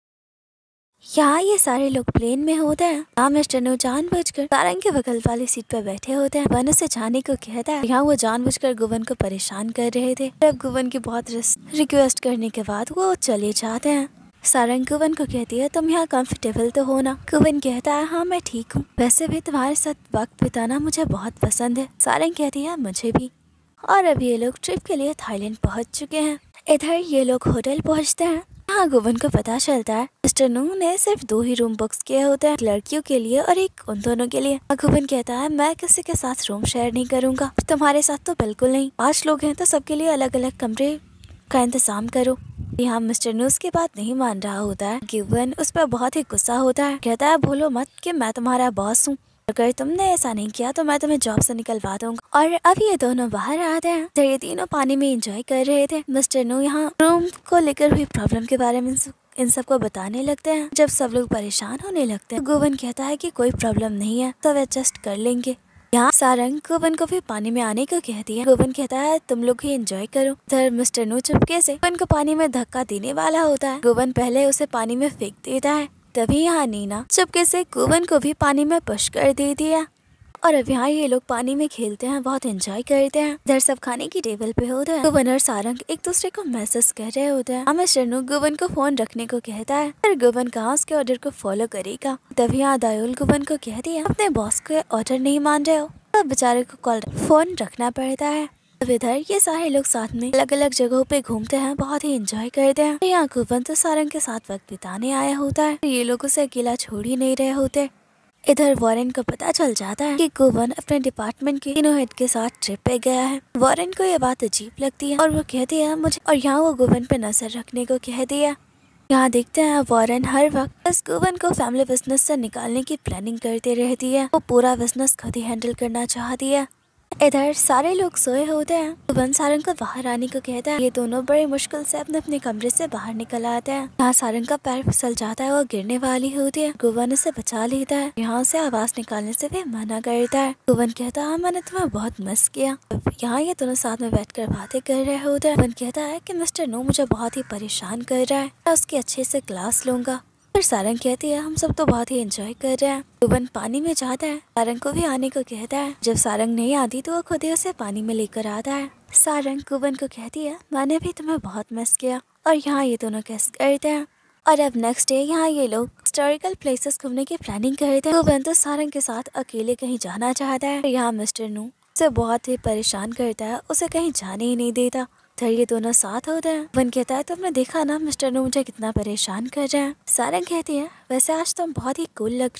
यहाँ ये सारे लोग प्लेन में होते हैं। यहाँ मिस्टर नो जानबूझकर सारंग के बगल वाली सीट पर बैठे होते हैं। वन उसे जाने को कहता है। यहाँ वो जानबूझकर गोवन को परेशान कर रहे थे। तब गोवन की बहुत रिक्वेस्ट करने के बाद वो चले जाते हैं। सारंग गोवन को कहती है तुम यहाँ कंफर्टेबल तो हो ना। गोवन कहता है हाँ मैं ठीक हूँ, वैसे भी तुम्हारे साथ वक्त बिताना मुझे बहुत पसंद है। सारंग कहती है मुझे भी। और अब ये लोग ट्रिप के लिए थाईलैंड पहुँच चुके हैं। इधर ये लोग होटल पहुँचते हैं। यहाँ गोवन को पता चलता है मिस्टर नू ने सिर्फ दो ही रूम बुक्स किए होते हैं, एक लड़कियों के लिए और एक उन दोनों के लिए। गोवन कहता है मैं किसी के साथ रूम शेयर नहीं करूँगा, तुम्हारे साथ तो बिल्कुल नहीं। पांच लोग हैं तो सबके लिए अलग अलग कमरे का इंतजाम करो। यहाँ मिस्टर नू उसकी बात नहीं मान रहा होता है। गोवन उस पर बहुत ही गुस्सा होता है। कहता है भूलो मत कि मैं तुम्हारा बॉस हूँ, अगर तुमने ऐसा नहीं किया तो मैं तुम्हें जॉब से निकलवा दूंगा। और अब ये दोनों बाहर आते हैं। तो ये तीनों पानी में एंजॉय कर रहे थे। मिस्टर नो यहाँ रूम को लेकर हुई प्रॉब्लम के बारे में इन सबको बताने लगते हैं। जब सब लोग परेशान होने लगते हैं गोवन कहता है कि कोई प्रॉब्लम नहीं है, सब एडजस्ट कर लेंगे। यहाँ सारंग गोवन को भी पानी में आने को कहती है। गोवन कहता है तुम लोग ही एंजॉय करो। फिर मिस्टर नो चुपके से गोवन को पानी में धक्का देने वाला होता है। गोवन पहले उसे पानी में फेंक देता है। तभी यहाँ नीना चुपके से गोवन को भी पानी में पुश कर देती है। और अब यहाँ ये लोग पानी में खेलते हैं, बहुत एंजॉय करते हैं। इधर सब खाने की टेबल पे होते हैं। गोवन और सारंग एक दूसरे को मैसेज कर रहे होते हैं। मिस्टर नो गोवन को फोन रखने को कहता है, पर गोवन कहाँ उसके ऑर्डर को फॉलो करेगा। तभी यहाँ दायोल गोवन को कहती है अपने बॉस के ऑर्डर नहीं मान रहे हो, तो बेचारे को कॉल फोन रखना पड़ता है। अब इधर ये सारे लोग साथ में अलग अलग जगहों पे घूमते हैं, बहुत ही एंजॉय करते हैं। यहाँ गोवन तो सारंग के साथ वक्त बिताने आया होता है। ये लोग उसे अकेला छोड़ ही नहीं रहे होते। इधर वॉरेन को पता चल जाता है कि गोवन अपने डिपार्टमेंट के तीनों हेड के साथ ट्रिप पे गया है। वॉरेन को ये बात अजीब लगती है और वो कहती है मुझे, और यहाँ वो गोवन पे नजर रखने को कहती है। यहाँ देखते हैं वॉरेन हर वक्त इस गोवन को फैमिली बिजनेस से निकालने की प्लानिंग करती रहती है। वो पूरा बिजनेस खुद ही हैंडल करना चाहती है। इधर सारे लोग सोए होते हैं। गोवन सारंग को बाहर आने को कहता है। ये दोनों बड़े मुश्किल से अपने अपने कमरे से बाहर निकल आते हैं। यहाँ सारंग का पैर फिसल जाता है और गिरने वाली होती है। गोवन उसे बचा लेता है। यहाँ से आवाज निकालने से भी मना करता है। गोवन कहता है मैंने तुम्हें बहुत मिस किया। यहाँ ये दोनों साथ में बैठकर बातें कर रहे होते हैं। गोवन कहता है कि मिस्टर नो मुझे बहुत ही परेशान कर रहा है, मैं उसकी अच्छे से क्लास लूंगा। फिर सारंग कहती है हम सब तो बहुत ही एंजॉय कर रहे हैं। गोवन पानी में जाता है, सारंग को भी आने को कहता है। जब सारंग नहीं आती तो वो खुद ही उसे पानी में लेकर आता है। सारंग गोवन को कहती है मैंने भी तुम्हें बहुत मिस किया। और यहाँ ये दोनों किस करते हैं। और अब नेक्स्ट डे यहाँ ये लोग हिस्टोरिकल प्लेसेस घूमने की प्लानिंग करते हैं। गोवन तो सारंग के साथ अकेले कहीं जाना चाहता है। यहाँ मिस्टर नू उसे बहुत ही परेशान करता है, उसे कहीं जाने ही नहीं देता। फिर ये दोनों साथ होते हैं। वन कहता है तुमने देखा ना मिस्टर नो मुझे कितना परेशान कर रहे हैं। सारंग कहती है वैसे आज तुम बहुत ही कूल लग रहे हो।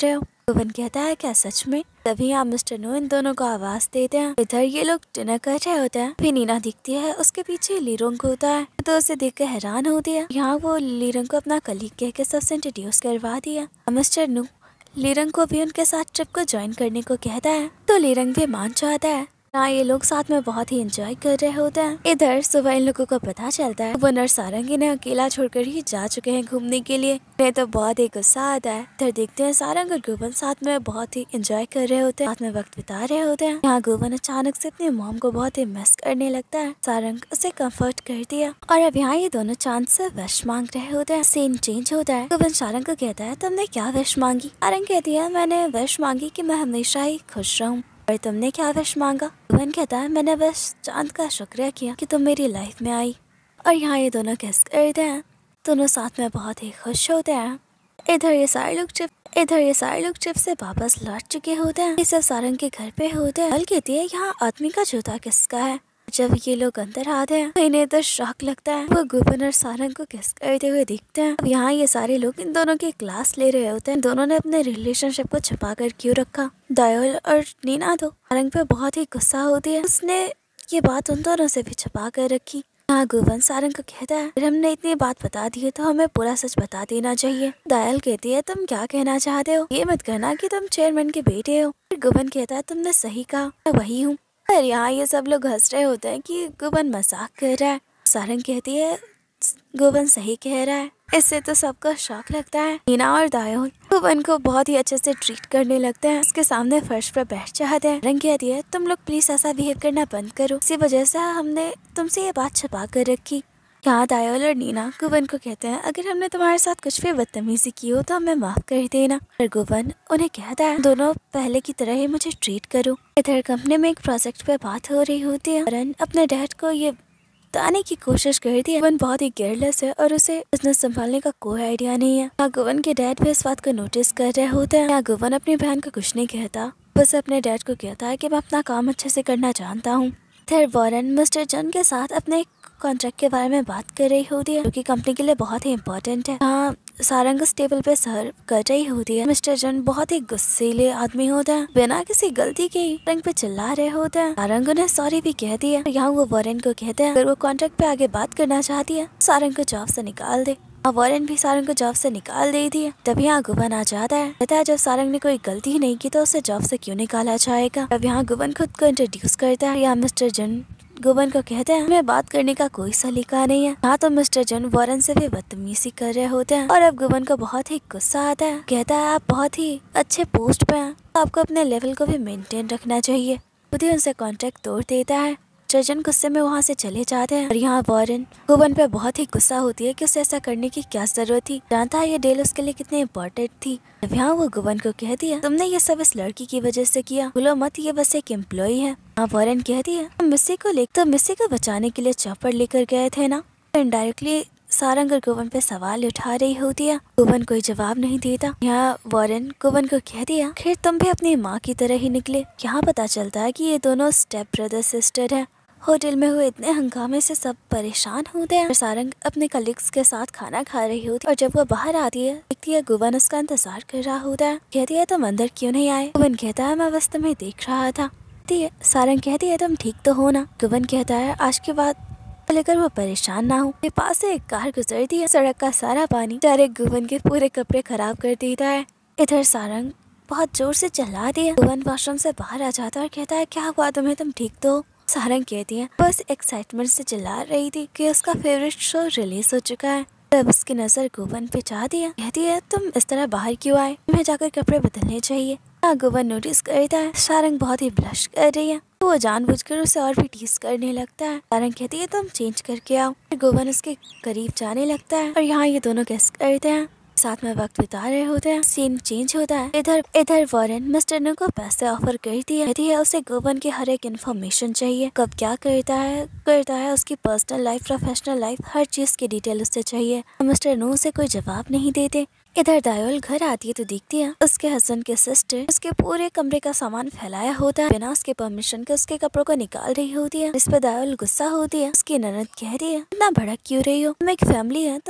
गुवन कहता है क्या सच में? तभी यहाँ मिस्टर नो इन दोनों को आवाज देते हैं। इधर ये लोग डिनर कर रहे होते हैं। फिर नीना दिखती है, उसके पीछे लीरोंग होता है तो उसे देख कर हैरान होती है। यहाँ वो लीरोंग को अपना कलीग कह के सबसे इंट्रोड्यूस करवा दिया। मिस्टर नो लीरंग को भी उनके साथ ट्रिप को ज्वाइन करने को कहता है तो लीरंग भी मान जाता है। यहाँ ये लोग साथ में बहुत ही एंजॉय कर रहे होते हैं। इधर सुबह इन लोगों को पता चलता है वो नर सारंग इन्हें अकेला छोड़कर ही जा चुके हैं घूमने के लिए। इन्हें तो बहुत ही गुस्सा आता है। इधर देखते हैं सारंग और गुवन साथ में बहुत ही एंजॉय कर रहे होते हैं, साथ में वक्त बिता रहे होते हैं। यहाँ गुवन अचानक से अपनी मॉम को बहुत ही मिस करने लगता है। सारंग उसे कम्फर्ट कर दिया और अब यहाँ ये दोनों चांद से विश मांग रहे होते हैं। सीन चेंज होता है। गुवन सारंग को कहता है तुमने क्या विश मांगी? सारंग कहती है मैंने विश मांगी कि मैं हमेशा ही खुश रहूँ। और तुमने क्या विश मांगा? गुवन कहता है मैंने बस चांद का शुक्रिया किया कि तुम मेरी लाइफ में आई। और यहाँ ये दोनों किस करते हैं। दोनों साथ में बहुत ही खुश होते हैं। इधर ये सारे लोग ट्रिप इधर ये सारे लोग ट्रिप से वापस लौट चुके होते हैं। ये सब सारंग के घर पे होते हैं। हल कहती है यहाँ आदमी का जूता किसका है? जब ये लोग अंदर आते हैं तो इन्हें इधर शौक लगता है। वो गुवन और सारंग को किस करते हुए दिखते हैं। अब यहाँ ये सारे लोग इन दोनों की क्लास ले रहे होते हैं। दोनों ने अपने रिलेशनशिप को छुपा कर क्यों रखा? दायोल और नीना तो सारंग पे बहुत ही गुस्सा होती है। उसने ये बात उन दोनों से भी छुपा कर रखी। यहाँ गुवन सारंग को कहता है अगर हमने इतनी बात बता दी है तो हमें पूरा सच बता देना चाहिए। दायल कहती है तुम क्या कहना चाहते हो? ये मत कहना कि तुम चेयरमैन के बेटे हो। गुवन कहता है तुमने सही कहा, मैं वही हूँ। और यहाँ ये सब लोग हंस रहे होते हैं कि गुवन मजाक कर रहा है। सारंग कहती है गुवन सही कह रहा है। इससे तो सबको शौक लगता है। नीना और दायोल गुवन को बहुत ही अच्छे से ट्रीट करने लगते हैं। उसके सामने फर्श पर बैठ जाते हैं। रंग कहती है तुम लोग प्लीज ऐसा बिहेव करना बंद करो, इसी वजह से हमने तुमसे ये बात छुपा कर रखी। यहाँ दायोल और नीना गुवन को कहते हैं अगर हमने तुम्हारे साथ कुछ भी बदतमीजी की हो तो हमें माफ कर देना। और गुवन उन्हें कहता है दोनों पहले की तरह ही मुझे ट्रीट करो। इधर कंपनी में एक प्रोजेक्ट पे बात हो रही होती है। करण अपने डैड को ये बताने की कोशिश करती है गुवन बहुत ही केयरलेस है और उसे बिजनेस संभालने का कोई आइडिया नहीं है। यहाँ गुवन के डैड भी इस बात को नोटिस कर रहे होते हैं। यहाँ गुवन अपनी बहन को कुछ नहीं कहता, बस अपने डैड को कहता है कि मैं अपना काम अच्छे से करना जानता हूँ। फिर वॉरेन मिस्टर जन के साथ अपने कॉन्ट्रैक्ट के बारे में बात कर रही होती है जो कि कंपनी के लिए बहुत ही इम्पोर्टेंट है। यहाँ सारंग उस टेबल पे सर्व कर रही होती है। मिस्टर जन बहुत ही गुस्सैले आदमी होता है, बिना किसी गलती के रंग पे चिल्ला रहे होते हैं। सारंग उन्हें सॉरी भी कहती है। यहाँ वो वॉरेन को कहते हैं अगर वो कॉन्ट्रैक्ट पे आगे बात करना चाहती है सारंग को जॉब से निकाल दे। वॉरेन भी सारंग को जॉब से निकाल देती है। तब यहाँ गुवन आ जाता है, कहता है जब सारंग ने कोई गलती नहीं की तो उसे जॉब से क्यों निकाला जाएगा। अब यहाँ गुवन खुद को इंट्रोड्यूस करता है। यहाँ मिस्टर जन गुवन को कहते हैं हमें बात करने का कोई सलीका नहीं है। यहाँ तो मिस्टर जन वॉरेन से भी बदतमीजी कर रहे होते हैं और अब गुवन को बहुत ही गुस्सा आता है। कहता है आप बहुत ही अच्छे पोस्ट पे हैं, तो आपको अपने लेवल को भी मेंटेन रखना चाहिए। खुद ही उनसे कॉन्ट्रैक्ट तोड़ देता है। सर्जन गुस्से में वहाँ से चले जाते हैं और यहाँ वॉरेन गुवन पे बहुत ही गुस्सा होती है कि उसे ऐसा करने की क्या जरूरत थी, जानता है ये डील उसके लिए कितनी इम्पोर्टेंट थी। अब यहाँ वो गुवन को कहती है तुमने ये सब इस लड़की की वजह से किया, भूलो मत ये बस एक एम्प्लॉय है। यहाँ वॉरेन कहती है तुम मिस्सी को ले तो मिस्सी को बचाने के लिए चॉपर लेकर गए थे ना। इनडायरेक्टली सारंग और गुवन पे सवाल उठा रही होती है। गुवन कोई जवाब नहीं देता। यहाँ वॉरेन गुवन को कह दिया खैर तुम भी अपनी माँ की तरह ही निकले। यहाँ पता चलता है कि ये दोनों स्टेप ब्रदर सिस्टर है। होटल में हुए इतने हंगामे से सब परेशान होते हैं। सारंग अपने कलीग्स के साथ खाना खा रही होती है और जब वो बाहर आती है देखती है गुवन उसका इंतजार कर रहा होता है। कहती है तुम अंदर क्यों नहीं आए? गुवन कहता है मैं बस तुम्हें देख रहा था। सारंग कहती है तुम ठीक तो हो ना? गुवन कहता है आज के बाद लेकर वो परेशान ना हो। मेरे पास से एक कार गुजरती है, सड़क का सारा पानी डायरेक्ट गुवन के पूरे कपड़े खराब कर देता है। इधर सारंग बहुत जोर से चिल्ला दिया। गुवन वॉशरूम से बाहर आ जाता है और कहता है क्या हुआ तुम्हें, तुम ठीक तो हो? सारंग कहती है बस एक्साइटमेंट से चिल्ला रही थी कि उसका फेवरेट शो रिलीज हो चुका है। तब उसकी नजर गुवन पे जा दिया। कहती है तुम इस तरह बाहर क्यों आए, तुम्हें जाकर कपड़े बदलने चाहिए। गुवन नोटिस करता है सारंग बहुत ही ब्लश कर रही है, तो वो जानबूझकर उसे और भी टीज करने लगता है। सारंग कहती है तुम चेंज करके आओ। गुवन उसके करीब जाने लगता है और यहाँ ये दोनों किस करते हैं, साथ में वक्त बिता रहे होते हैं। सीन चेंज होता है। इधर इधर वॉरेन मिस्टर नो को पैसे ऑफर करती है। कहती है उसे गुवन की हर एक इन्फॉर्मेशन चाहिए, कब क्या करता है करता है उसकी पर्सनल लाइफ प्रोफेशनल लाइफ हर चीज की डिटेल उससे चाहिए। मिस्टर नो उसे कोई जवाब नहीं देते। इधर दायोल घर आती है तो देखती है उसके हस्बैंड के सिस्टर उसके पूरे कमरे का सामान फैलाया होता है, बिना उसके परमिशन के उसके कपड़ों को निकाल रही होती है। इस पर दायोल गुस्सा होती है। उसकी ननद कह रही है इतना भड़क क्यों रही हो, हम एक फैमिली है तो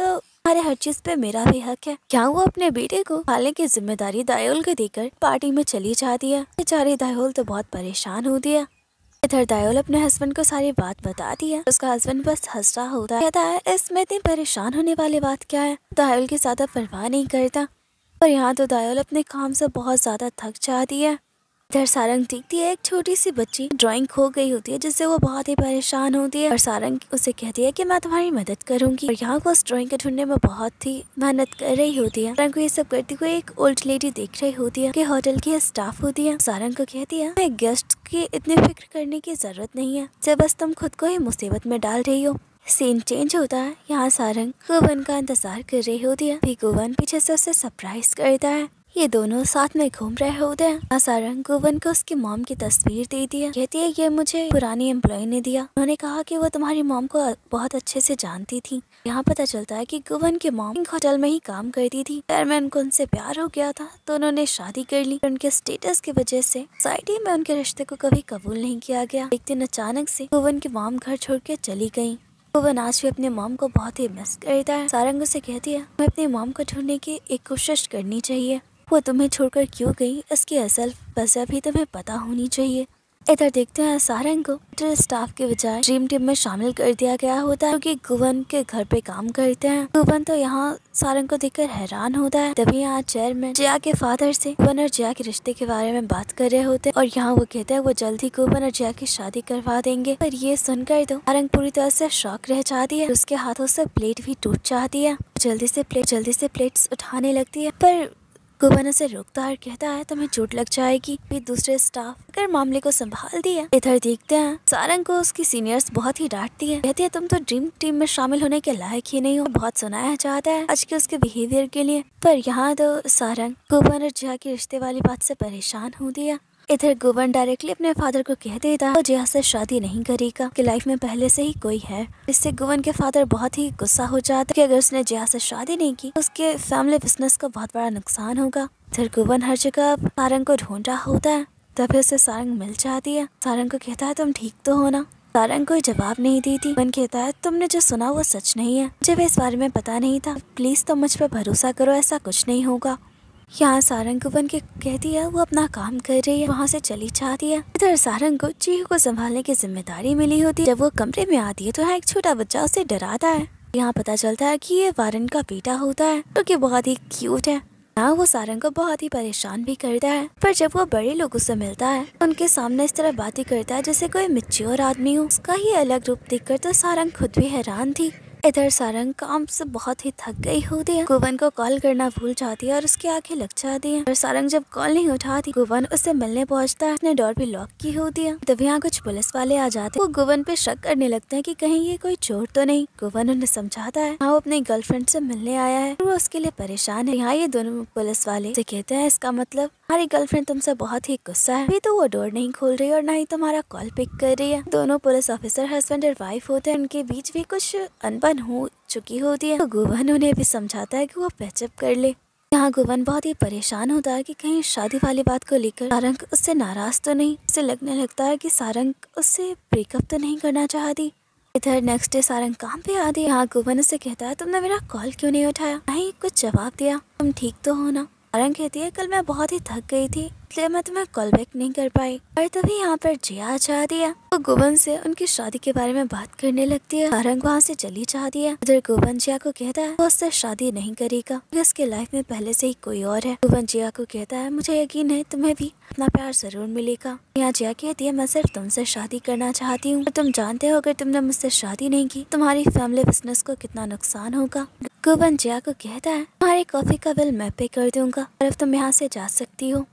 हमारे हर चीज पे मेरा भी हक है। क्या वो अपने बेटे को पालने की जिम्मेदारी दायोल को देकर पार्टी में चली जाती है। बेचारी दायोल तो बहुत परेशान होती है। इधर दायोल अपने हस्बैंड को सारी बात बताती है। उसका हस्बैंड बस हंस रहा होता है, कहता है इसमें इतनी परेशान होने वाली बात क्या है। दायोल की ज्यादा परवाह नहीं करता। और यहाँ तो दायोल अपने काम से बहुत ज्यादा थक जाती है। इधर सारंग देखती है एक छोटी सी बच्ची ड्राइंग खो गई होती है, जिससे वो बहुत ही परेशान होती है। और सारंग उसे कहती है कि मैं तुम्हारी मदद करूंगी। और यहाँ वो उस ड्राइंग को ढूंढने में बहुत ही मेहनत कर रही होती है। सारंग को ये सब करते हुए एक ओल्ड लेडी देख रही होती है कि होटल की स्टाफ होती है। सारंग को कहती है मैं गेस्ट की इतनी फिक्र करने की जरूरत नहीं है, से बस तुम खुद को ही मुसीबत में डाल रही हो। सीन चेंज होता है। यहाँ सारंग गुवन का इंतजार कर रही होती है। गुवन पीछे से उसे सरप्राइज करता है। ये दोनों साथ में घूम रहे होते हैं। यहाँ सारंग गुवन को उसकी मॉम की तस्वीर देती है। कहती है ये मुझे पुरानी एम्प्लॉय ने दिया। उन्होंने कहा कि वो तुम्हारी मॉम को बहुत अच्छे से जानती थी। यहाँ पता चलता है कि गुवन की मॉम एक होटल में ही काम करती थी। मैं उनको उनसे प्यार हो गया था तो उन्होंने शादी कर ली। उनके स्टेटस की वजह से सोसाइटी में उनके रिश्ते को कभी कबूल नहीं किया गया। एक दिन अचानक से गुवन की मॉम घर छोड़ के चली गयी। गुवन आज भी अपने मॉम को बहुत ही मिस करता है। सारंग उसे कहती है मैं अपनी मॉम को ढूंढने की एक कोशिश करनी चाहिए। वो तुम्हें छोड़कर क्यों गई इसकी असल वजह भी तुम्हें पता होनी चाहिए। इधर देखते हैं सारंग को होटल स्टाफ के बजाय ड्रीम टीम में शामिल कर दिया गया होता है, क्योंकि गुवन के घर पे काम करते हैं। गुवन तो यहाँ सारंग को देखकर हैरान होता है। तभी यहाँ चेयरमैन जिया के फादर से गुवन और जिया के रिश्ते के बारे में बात कर रहे होते हैं। और यहाँ वो कहते हैं वो जल्द ही गुवन और जिया की शादी करवा देंगे। पर ये सुनकर तो सारंग पूरी तरह से शॉक रह जाती है। उसके हाथों से प्लेट भी टूट जाती है। जल्दी से प्लेट जल्दी से प्लेट्स उठाने लगती है, पर गुवन उसे रोकता है और कहता है तुम्हें चोट लग जाएगी। फिर दूसरे स्टाफ कर मामले को संभाल दिया। इधर देखते हैं सारंग को उसकी सीनियर्स बहुत ही डांटती है। कहती है तुम तो ड्रीम टीम में शामिल होने के लायक ही नहीं हो। बहुत सुनाया जाता है आज के उसके बिहेवियर के लिए। पर यहाँ तो सारंग गुवन और जिया के रिश्ते वाली बात से परेशान होती है। इधर गुवन डायरेक्टली अपने फादर को कह देता है वो जिया से शादी नहीं करेगा कि लाइफ में पहले से ही कोई है। इससे गुवन के फादर बहुत ही गुस्सा हो जाता है कि अगर उसने जिया से शादी नहीं की तो उसके फैमिली बिजनेस को बहुत बड़ा नुकसान होगा। इधर गुवन हर जगह सारंग को ढूंढ रहा होता है। तभी उसे सारंग मिल जाती है। सारंग को कहता है तुम ठीक तो हो ना। सारंग कोई जवाब नहीं देती। गुवन कहता है तुमने जो सुना वो सच नहीं है, मुझे इस बारे में पता नहीं था। प्लीज तुम मुझ पर भरोसा करो, ऐसा कुछ नहीं होगा। यहाँ सारंग गुवन के कहती है वो अपना काम कर रही है, वहाँ से चली जाती है। इधर सारंग को चीहू को संभालने की जिम्मेदारी मिली होती है। जब वो कमरे में आती है तो यहाँ एक छोटा बच्चा उसे डराता है। यहाँ पता चलता है कि ये वारन का बेटा होता है, जो कि बहुत ही क्यूट है। यहाँ वो सारंग को बहुत ही परेशान भी करता है। पर जब वो बड़े लोगों से मिलता है उनके सामने इस तरह बातें करता है जैसे कोई मैच्योर आदमी हो। उसका ही अलग रूप देखकर तो सारंग खुद भी हैरान थी। इधर सारंग काम से बहुत ही थक गई होती है। गुवन को कॉल करना भूल जाती है और उसकी आंखें लग जाती हैं। और सारंग जब कॉल नहीं उठाती गुवन उससे मिलने पहुंचता है। उसने डोर भी लॉक की होती है। तभी यहाँ कुछ पुलिस वाले आ जाते हैं। वो गुवन पे शक करने लगते हैं कि कहीं ये कोई चोर तो नहीं। गुवन उन्हें समझाता है हाँ वो अपनी गर्लफ्रेंड से मिलने आया है, वो उसके लिए परेशान है। यहाँ ये दोनों पुलिस वाले से कहते हैं इसका मतलब हमारी गर्लफ्रेंड तुमसे बहुत ही गुस्सा है, अभी तो वो डोर नहीं खोल रही और ना ही तुम्हारा कॉल पिक कर रही है। दोनों पुलिस ऑफिसर हस्बैंड और वाइफ होते हैं। उनके बीच भी कुछ अनबन हो चुकी होती है। तो गुवन उन्हें भी समझाता है कि वो पैचअप कर ले। यहाँ गुवन बहुत ही परेशान होता है कि कहीं शादी वाली बात को लेकर सारंग उससे नाराज तो नहीं। उसे लगने लगता है कि सारंग उससे ब्रेकअप तो नहीं करना चाहती। इधर नेक्स्ट डे सारंग काम पे आती है। यहाँ गुवन उससे कहता है तुमने मेरा कॉल क्यों नहीं उठाया, नहीं कुछ जवाब दिया, तुम ठीक तो हो ना। सारंग कहती है कल मैं बहुत ही थक गई थी इसलिए मैं तुम्हें कॉल बैक नहीं कर पाई। और तभी यहाँ पर जिया आ जाती है। वो गुवन से उनकी शादी के बारे में बात करने लगती है। सारंग वहाँ से चली जाती है। उधर गुवन जिया को कहता है वो उससे शादी नहीं करेगा, उसके लाइफ में पहले से ही कोई और है। गुवन जिया को कहता है मुझे यकीन है तुम्हें भी अपना प्यार जरूर मिलेगा। यहाँ जिया कहती है मैं सिर्फ तुमसे शादी करना चाहती हूँ। तुम जानते हो अगर तुमने मुझसे शादी नहीं की तुम्हारी फैमिली बिजनेस को कितना नुकसान होगा। गुवन जिया को कहता है तुम्हारी कॉफी का बिल मैं पे कर दूंगा और अब तुम यहाँ से जा सकती हो।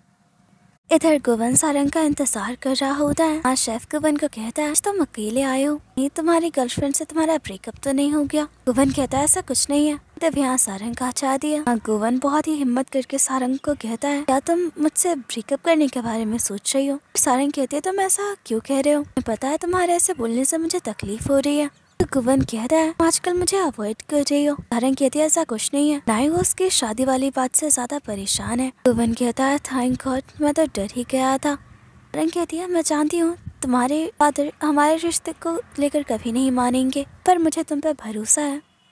इधर गुवन सारंग का इंतजार कर रहा होता है। आज शेफ गुवन को कहता है तुम अकेले आए हो, नहीं तुम्हारी गर्लफ्रेंड से तुम्हारा ब्रेकअप तो नहीं हो गया। गुवन कहता है ऐसा कुछ नहीं है। तब यहाँ सारंग आ जाती है। गुवन बहुत ही हिम्मत करके सारंग को कहता है क्या तुम मुझसे ब्रेकअप करने के बारे में सोच रही हो। सारंग कहती है तुम ऐसा क्यों कह रहे हो, मुझे पता है तुम्हारे ऐसे बोलने से मुझे तकलीफ हो रही है। तो गुवन कहता है आजकल मुझे अवॉइड कर रही हो। सारंग कहती है ऐसा कुछ नहीं है, ना ही वो उसकी शादी वाली बात से ज्यादा परेशान है। गुवन कहता है थैंक गॉड, मैं तो डर ही गया था। सारंग कहती है मैं जानती हूँ तुम्हारे फादर हमारे रिश्ते को लेकर कभी नहीं मानेंगे, पर मुझे तुम पर भरोसा है।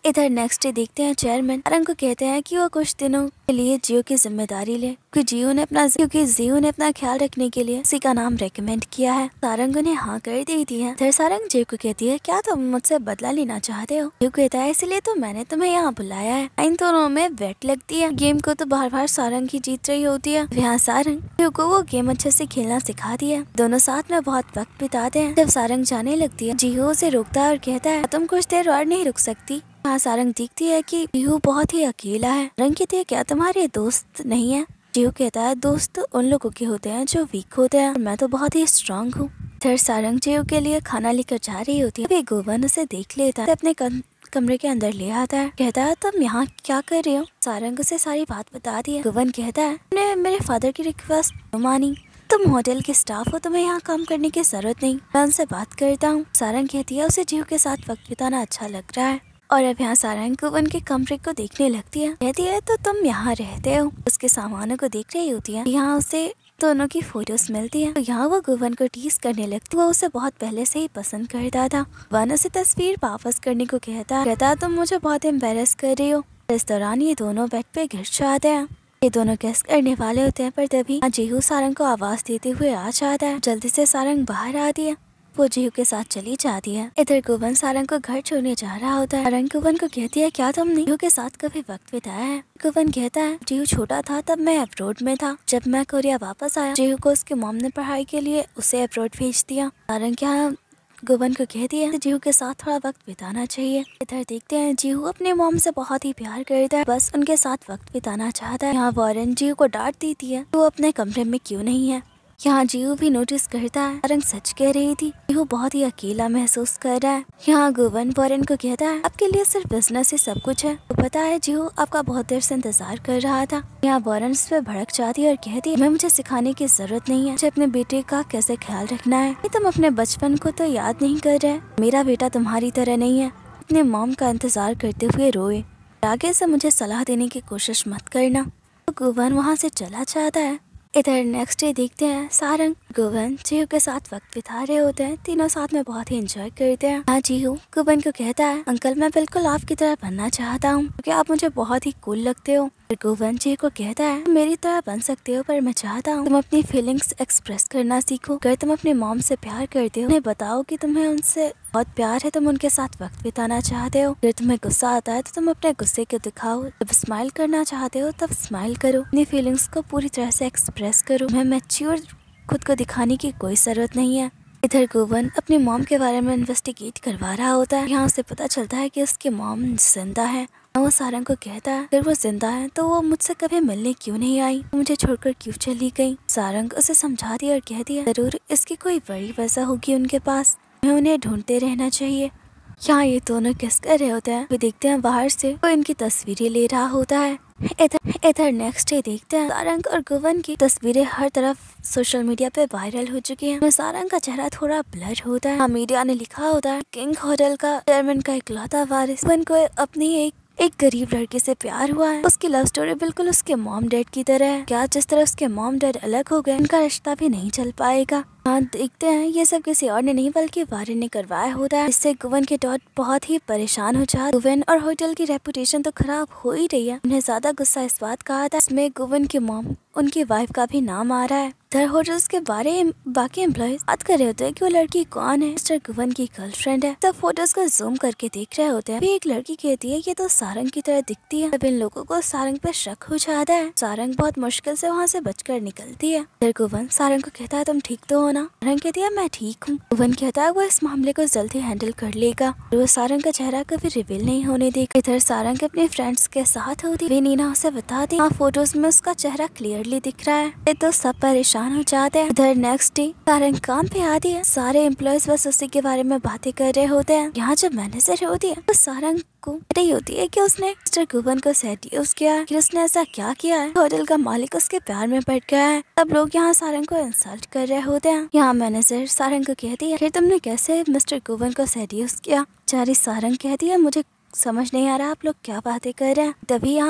इधर नेक्स्ट डे देखते हैं चेयरमैन सारंग को कहते हैं कि वो कुछ दिनों के लिए जियो की जिम्मेदारी ले, क्योंकि जियो ने अपना क्योंकि जियो ने अपना ख्याल रखने के लिए उसी का नाम रेकमेंड किया है। सारंग उन्हें हाँ कर देती है। इधर सारंग जियो को कहती है क्या तुम मुझसे बदला लेना चाहते हो? जियो कहता है इसलिए तो मैंने तुम्हें यहाँ बुलाया है। इन दोनों में वेट लगती है। गेम को तो बार बार सारंग की जीत रही होती है। यहाँ सारंग जियो को वो गेम अच्छे से खेलना सिखा दिया। दोनों साथ में बहुत वक्त बिताते हैं। जब सारंग जाने लगती है जियो उसे रोकता है और कहता है तुम कुछ देर और नहीं रुक सकती? हाँ सारंग दिखती है कि जियो बहुत ही अकेला है। सारंग कहती है क्या तुम्हारे दोस्त नहीं है? जियो कहता है दोस्त उन लोगों के होते हैं जो वीक होते हैं, मैं तो बहुत ही स्ट्रांग हूँ। फिर सारंग जियो के लिए खाना लेकर जा रही होती है। गोवन उसे देख लेता है, अपने कमरे के अंदर ले आता है। कहता है तुम यहाँ क्या कर रहे हो? सारंग उसे सारी बात बता दी है। गोवन कहता है मैंने मेरे फादर की रिक्वेस्ट मानी, तुम होटल के स्टाफ हो, तुम्हें यहाँ काम करने की जरूरत नहीं, मैं उनसे बात करता हूँ। सारंग कहती है उसे जियो के साथ वक्त बिताना अच्छा लग रहा है। और अब यहाँ सारंग गोवन के कमरे को देखने लगती है। कहती है तो तुम यहाँ रहते हो? उसके सामानों को देख रही होती है। यहाँ उसे दोनों की फोटोज मिलती है। तो यहाँ वो गोवन को टीज करने लगती है। वो उसे बहुत पहले से ही पसंद करता था। वन उसे तस्वीर वापस करने को कहता कहता तुम मुझे बहुत एम्बेरस कर रही हो। इस दौरान ये दोनों बेड पे गिर जाते हैं। ये दोनों किस करने वाले होते हैं, पर तभी जियो सारंग को आवाज देते हुए आ जाता है। जल्दी से सारंग बाहर आती है। वो जियो के साथ चली जाती है। इधर गोवन सारंग को घर छोड़ने जा रहा होता है। सारंग गोवन को कहती है क्या तुमने जियो के साथ कभी वक्त बिताया है? गोवन कहता है जियो छोटा था तब मैं अब्रोड में था, जब मैं कोरिया वापस आया जियो को उसके मॉम ने पढ़ाई के लिए उसे अब्रोड भेज दिया। सारंग क्या गोवन को कहती है जियो के साथ थोड़ा वक्त बिताना चाहिए। इधर देखते हैं जियो अपने मॉम से बहुत ही प्यार करता है, बस उनके साथ वक्त बिताना चाहता है। यहाँ वॉरेन जियो को डांट देती है वो अपने कमरे में क्यों नहीं है। यहाँ जियो भी नोटिस करता है सारंग सच कह रही थी, जियो बहुत ही अकेला महसूस कर रहा है। यहाँ गोवन वॉरेन को कहता है आपके लिए सिर्फ बिजनेस ही सब कुछ है, तो पता है जियो आपका बहुत देर से इंतजार कर रहा था। यहाँ वॉरेन इस पे भड़क जाती है और कहती है मैं मुझे सिखाने की जरूरत नहीं है मुझे अपने बेटे का कैसे ख्याल रखना है। तुम अपने बचपन को तो याद नहीं कर रहे। मेरा बेटा तुम्हारी तरह नहीं है, अपने मॉम का इंतजार करते हुए रोए। आगे से मुझे सलाह देने की कोशिश मत करना। तो गोवन वहाँ से चला जाता है। इधर नेक्स्ट डे देखते हैं सारंग गोवन जियो के साथ वक्त बिता रहे होते हैं। तीनों साथ में बहुत ही एंजॉय करते हैं। हाँ जियो गोवन को कहता है अंकल मैं बिल्कुल आपकी तरह बनना चाहता हूँ क्योंकि आप मुझे बहुत ही कूल लगते हो। गोवन जियो को कहता है मेरी तरह बन सकते हो, पर मैं चाहता हूँ तुम अपनी फीलिंग्स एक्सप्रेस करना सीखो। अगर तुम अपने मॉम से प्यार करते हो उन्हें बताओ कि तुम्हें उनसे बहुत प्यार है, तुम उनके साथ वक्त बिताना चाहते हो। अगर तुम्हें गुस्सा आता है तो तुम अपने गुस्से को दिखाओ। जब स्माइल करना चाहते हो तब स्माइल करो। अपनी फीलिंग्स को पूरी तरह से एक्सप्रेस करो। तुम्हें मैच्योर खुद को दिखाने की कोई जरूरत नहीं है। इधर गोवन अपनी मॉम के बारे में इन्वेस्टिगेट करवा रहा होता है। यहाँ उसे पता चलता है कि उसकी मॉम जिंदा है। वो सारंग को कहता है अगर वो जिंदा है तो वो मुझसे कभी मिलने क्यों नहीं आई, मुझे छोड़कर क्यों चली गई। सारंग उसे समझाती है और कहती है जरूर इसकी कोई बड़ी वजह होगी उनके पास, हमें उन्हें ढूंढते रहना चाहिए। यहाँ ये दोनों किस कर रहे होते हैं। वे देखते हैं बाहर से वो इनकी तस्वीरें ले रहा होता है। इधर इधर नेक्स्ट डे देखते हैं सारंग और गोवन की तस्वीरें हर तरफ सोशल मीडिया पे वायरल हो चुकी हैं। सारंग का चेहरा थोड़ा ब्लर होता है। मीडिया ने लिखा होता है किंग होटल का चेयरमैन का इकलौता वारिस गोवन को अपनी एक एक गरीब लड़के से प्यार हुआ है। उसकी लव स्टोरी बिल्कुल उसके मॉम डैड की तरह है। क्या जिस तरह उसके मॉम डैड अलग हो गए उनका रिश्ता भी नहीं चल पाएगा। हाँ देखते हैं ये सब किसी और ने नहीं बल्कि वारेन ने करवाया होता है। इससे गोवन के डॉट बहुत ही परेशान हो जाते। गोवन और होटल की रेपुटेशन तो खराब हो ही रही है। उन्हें ज्यादा गुस्सा इस बात का आता है इसमें गोवन की मॉम उनकी वाइफ का भी नाम आ रहा है। इधर होटल्स के बारे बाकी एम्प्लॉयज बात कर रहे होते हैं कि वो लड़की कौन है। मिस्टर गोवन की गर्लफ्रेंड है। तब फोटोज को जूम करके देख रहे होते हैं। भी एक लड़की कहती है ये तो सारंग की तरह दिखती है। तब इन लोगों को सारंग पे शक हो जाता है। सारंग बहुत मुश्किल से वहाँ से बचकर निकलती है। इधर गोवन सारंग को कहता है तुम ठीक तो हो ना? सारंग कहती है मैं ठीक हूँ। गोवन कहता है वो इस मामले को जल्दी हैंडल कर लेगा। वो सारंग का चेहरा कभी रिवील नहीं होने देगा। इधर सारंग अपने फ्रेंड्स के साथ होती वे नीना उसे बता दी फोटोज में उसका चेहरा क्लियरली दिख रहा है। तो सब परेशान हो जाते हैं। इधर नेक्स्ट डे सारंग काम पे आती है। सारे एम्प्लॉयज बस उसी के बारे में बातें कर रहे होते हैं। यहाँ जब मैनेजर होती है तो सारंग को रही होती है कि उसने मिस्टर गोवन को सेड्यूस किया है, कि उसने ऐसा क्या किया है होटल का मालिक उसके प्यार में पड़ गया है। सब लोग यहाँ सारंग को इंसल्ट कर रहे होते हैं। यहाँ मैनेजर सारंग को कहती है फिर तुमने कैसे मिस्टर गोवन को सेड्यूस किया? चारी सारंग कहती है मुझे समझ नहीं आ रहा आप लोग क्या बातें कर रहे हैं। तभी यहाँ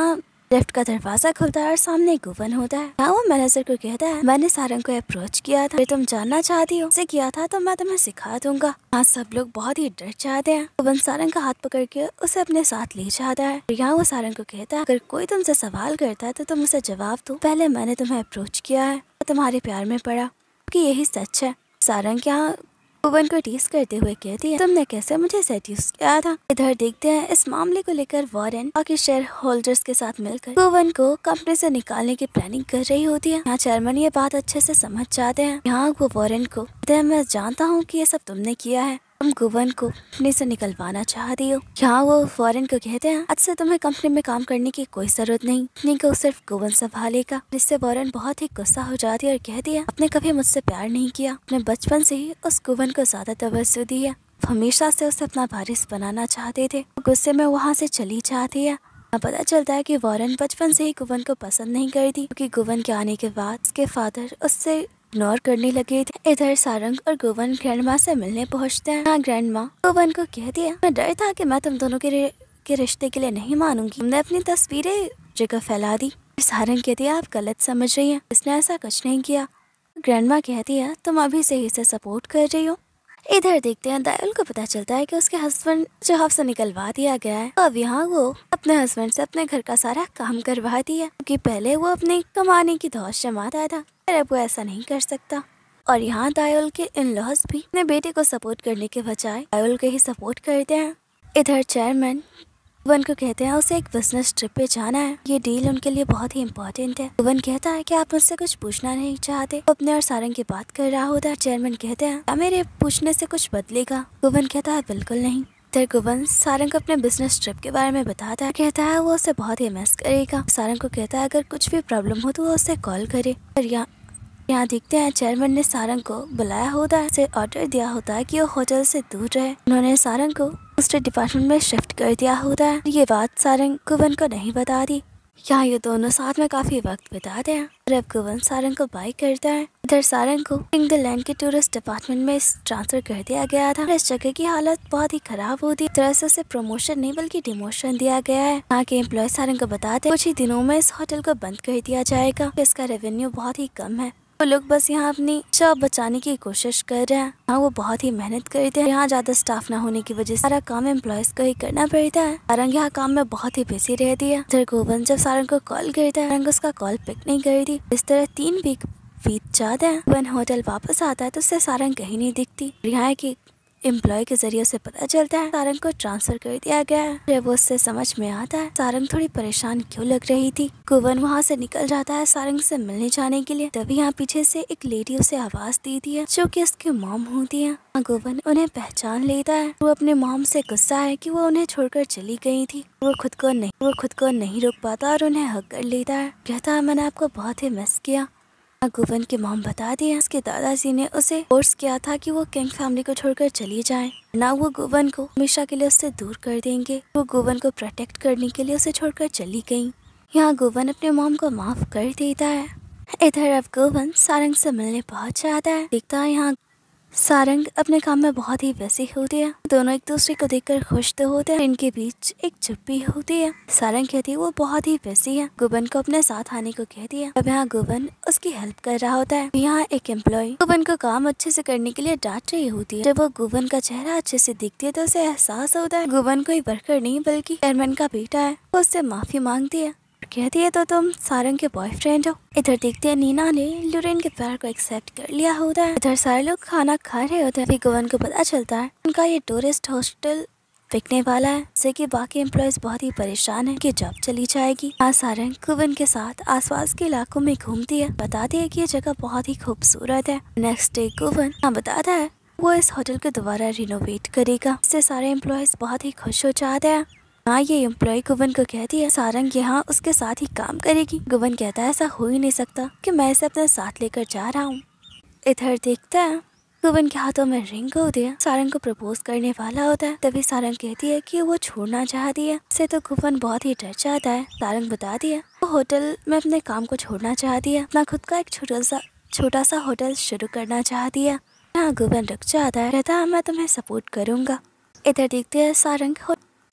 लिफ्ट का दरवाजा खुलता है और सामने गुवन होता है। यहाँ वो मैनेजर को कहता है, मैंने सारंग को अप्रोच किया था, तुम जानना चाहती हो उसे किया था तो मैं तुम्हें सिखा दूंगा। यहाँ सब लोग बहुत ही डर जाते हैं। गुवन सारंग का हाथ पकड़ के उसे अपने साथ ले जाता है। यहाँ वो सारंग को कहता है, अगर कोई तुमसे सवाल करता है तो तुम उसे जवाब दो, पहले मैंने तुम्हें अप्रोच किया है और तुम्हारे प्यार में पड़ा, क्योंकि यही सच है। सारंग यहाँ गुवन को टीस करते हुए कहती है, तुमने कैसे मुझे सेड्यूस किया था। इधर देखते हैं इस मामले को लेकर वॉरेन बाकी शेयर होल्डर्स के साथ मिलकर गुवन को कंपनी से निकालने की प्लानिंग कर रही होती है। यहाँ चेयरमैन ये बात अच्छे से समझ जाते हैं। यहाँ वो वॉरेन को कहते हैं, मैं जानता हूँ कि ये सब तुमने किया है, तुम गुवन को कंपनी से निकलवाना चाहती हो। यहाँ वो वॉरेन को कहते हैं, आज से तुम्हें कंपनी में काम करने की कोई जरूरत नहीं, कंपनी को सिर्फ गुवन संभालेगा। इससे वॉरेन बहुत ही गुस्सा हो जाती है और कहती है, आपने कभी मुझसे प्यार नहीं किया, अपने बचपन से ही उस गुवन को ज्यादा तवज्जो दी है, हमेशा से उसे अपना वारिस बनाना चाहते थे। गुस्से में वहाँ से चली जाती है। पता चलता है कि वॉरेन बचपन से ही गुवन को पसंद नहीं करती, क्योंकि गुवन के आने के बाद उसके फादर उससे इग्नोर करने लगे थे। इधर सारंग और गुवन ग्रैंडमा से मिलने पहुंचते हैं। हाँ, ग्रैंडमा गुवन को कहती है, मैं डर था कि मैं तुम दोनों के, के रिश्ते के लिए नहीं मानूंगी, तुमने अपनी तस्वीरें जगह फैला दी। सारंग कहती है, आप गलत समझ रही हैं, इसने ऐसा कुछ नहीं किया। ग्रैंडमा कहती है, तुम अभी से ही इसे सपोर्ट कर रही हो। इधर देखते हैं दायल को पता चलता है कि उसके हस्बैंड जॉब से निकलवा दिया गया है। अब यहाँ वो अपने हस्बैंड से अपने घर का सारा काम करवाती है, क्योंकि पहले वो अपने कमाने की धौस जमाता था, पर अब वो ऐसा नहीं कर सकता। और यहाँ दायल के इन लॉज भी अपने बेटे को सपोर्ट करने के बजाय दायल को ही सपोर्ट करते हैं। इधर चेयरमैन गुवन को कहते हैं उसे एक बिजनेस ट्रिप पे जाना है, ये डील उनके लिए बहुत ही इम्पोर्टेंट है। गुवन कहता है कि आप मुझसे कुछ पूछना नहीं चाहते, वो अपने और सारंग की बात कर रहा होता है। चेयरमैन कहते हैं, क्या मेरे पूछने से कुछ बदलेगा। गुवन कहता है, बिल्कुल नहीं। इधर गुवन सारंग को अपने बिजनेस ट्रिप के बारे में बताता है, कहता है वो उसे बहुत ही मिस करेगा। सारंग को कहता है अगर कुछ भी प्रॉब्लम हो तो वो उसे कॉल करे। और यहाँ यहाँ देखते हैं चेयरमैन ने सारंग को बुलाया होता है, उसे ऑर्डर दिया होता है कि वो होटल से दूर रहे। उन्होंने सारंग को दूसरे डिपार्टमेंट में शिफ्ट कर दिया होता है। ये बात सारंग गुवन को नहीं बता दी। यहाँ ये दोनों साथ में काफी वक्त बिताते हैं। और अब गुवन सारंग को बाय करता है। इधर सारंग को इंग्लैंड के टूरिस्ट डिपार्टमेंट में ट्रांसफर कर दिया गया था। इस जगह की हालत बहुत ही खराब होती है, तरह से उसे प्रमोशन नहीं बल्कि डिमोशन दिया गया है। यहाँ के एम्प्लॉय सारंग को बताते कुछ ही दिनों में इस होटल को बंद कर दिया जाएगा, इसका रेवेन्यू बहुत ही कम है। वो लोग बस यहाँ अपनी जॉब बचाने की कोशिश कर रहे हैं। हाँ, वो बहुत ही मेहनत करते हैं। यहाँ ज्यादा स्टाफ ना होने की वजह से सारा काम एम्प्लॉयज को ही करना पड़ता है। सारंग यहाँ काम में बहुत ही बिजी रहती है। इधर गुवन जब सारंग को कॉल करता है, सारंग उसका कॉल पिक नहीं करती। इस तरह तीन वीक बीत जाते हैं। गुवन होटल वापस आता है तो उससे सारंग कहीं नहीं दिखती। यहाँ की एम्प्लॉय के जरिए से पता चलता है सारंग को ट्रांसफर कर दिया गया है। जब वो उससे समझ में आता है सारंग थोड़ी परेशान क्यों लग रही थी। गुवन वहाँ से निकल जाता है सारंग से मिलने जाने के लिए। तभी यहाँ पीछे से एक लेडी उसे आवाज देती है, जो कि उसकी मॉम होती है। गुवन उन्हें पहचान लेता है। वो अपने मॉम से गुस्सा है कि वो उन्हें छोड़कर चली गई थी। वो खुद को नहीं वो खुद को नहीं रोक पाता और उन्हें हक कर लेता है। कहता है, मैंने आपको बहुत ही मिस किया। गुवन की मॉम बता दी है उसके दादाजी ने उसे फोर्स किया था कि वो किंग फैमिली को छोड़कर चली जाए, ना वो गुवन को हमेशा के लिए उससे दूर कर देंगे। वो गुवन को प्रोटेक्ट करने के लिए उसे छोड़कर चली गई। यहाँ गुवन अपने मॉम को माफ कर देता है। इधर अब गुवन सारंग से मिलने पहुंच जाता है। देखता है यहाँ सारंग अपने काम में बहुत ही व्यस्त होती है। दोनों एक दूसरे को देखकर खुश तो होते हैं। इनके बीच एक चुप भी होती है। सारंग कहती है वो बहुत ही व्यस्त है, गुवन को अपने साथ आने को कहती है। अब यहाँ गुवन उसकी हेल्प कर रहा होता है। यहाँ एक एम्प्लॉय गुवन को काम अच्छे से करने के लिए डांट रही होती है। जब वो गुवन का चेहरा अच्छे से दिखती है तो उसे एहसास होता है गुवन कोई वर्कर नहीं बल्कि चेयरमैन का बेटा है। वो उससे माफी मांगती है, कहती है तो तुम सारंग के बॉयफ्रेंड हो। इधर देखते हैं नीना ने लुरेन के प्यार को एक्सेप्ट कर लिया होता है। इधर सारे लोग खाना खा रहे होते हैं। गुवन को पता चलता है उनका ये टूरिस्ट हॉस्टल बिकने वाला है, जिससे कि बाकी एम्प्लॉयज बहुत ही परेशान है कि जॉब चली जाएगी। आज सारंग गुवन के साथ आसपास के इलाकों में घूमती है, बताती है कि ये जगह बहुत ही खूबसूरत है। नेक्स्ट डे गुवन हाँ बताता है वो इस होटल को दोबारा रिनोवेट करेगा, इससे सारे एम्प्लॉयज बहुत ही खुश हो जाते हैं। हाँ, ये एम्प्लॉय गुवन को कहती है सारंग यहाँ उसके साथ ही काम करेगी। गुवन कहता है ऐसा हो ही नहीं सकता कि मैं इसे अपने साथ लेकर जा रहा हूँ। इधर देखता है गुवन के हाथों में रिंग होती है, सारंग को प्रपोज करने वाला होता है। तभी सारंग कहती है कि वो छोड़ना चाहती है। इससे तो गुवन बहुत ही डर जाता है। सारंग बताती है वो होटल में अपने काम को छोड़ना चाहती है, अपना खुद का एक छोटा सा छोटा सा होटल शुरू करना चाहती है। यहाँ गुवन रुक जाता है, कहता है मैं तुम्हें सपोर्ट करूंगा। इधर देखते हैं सारंग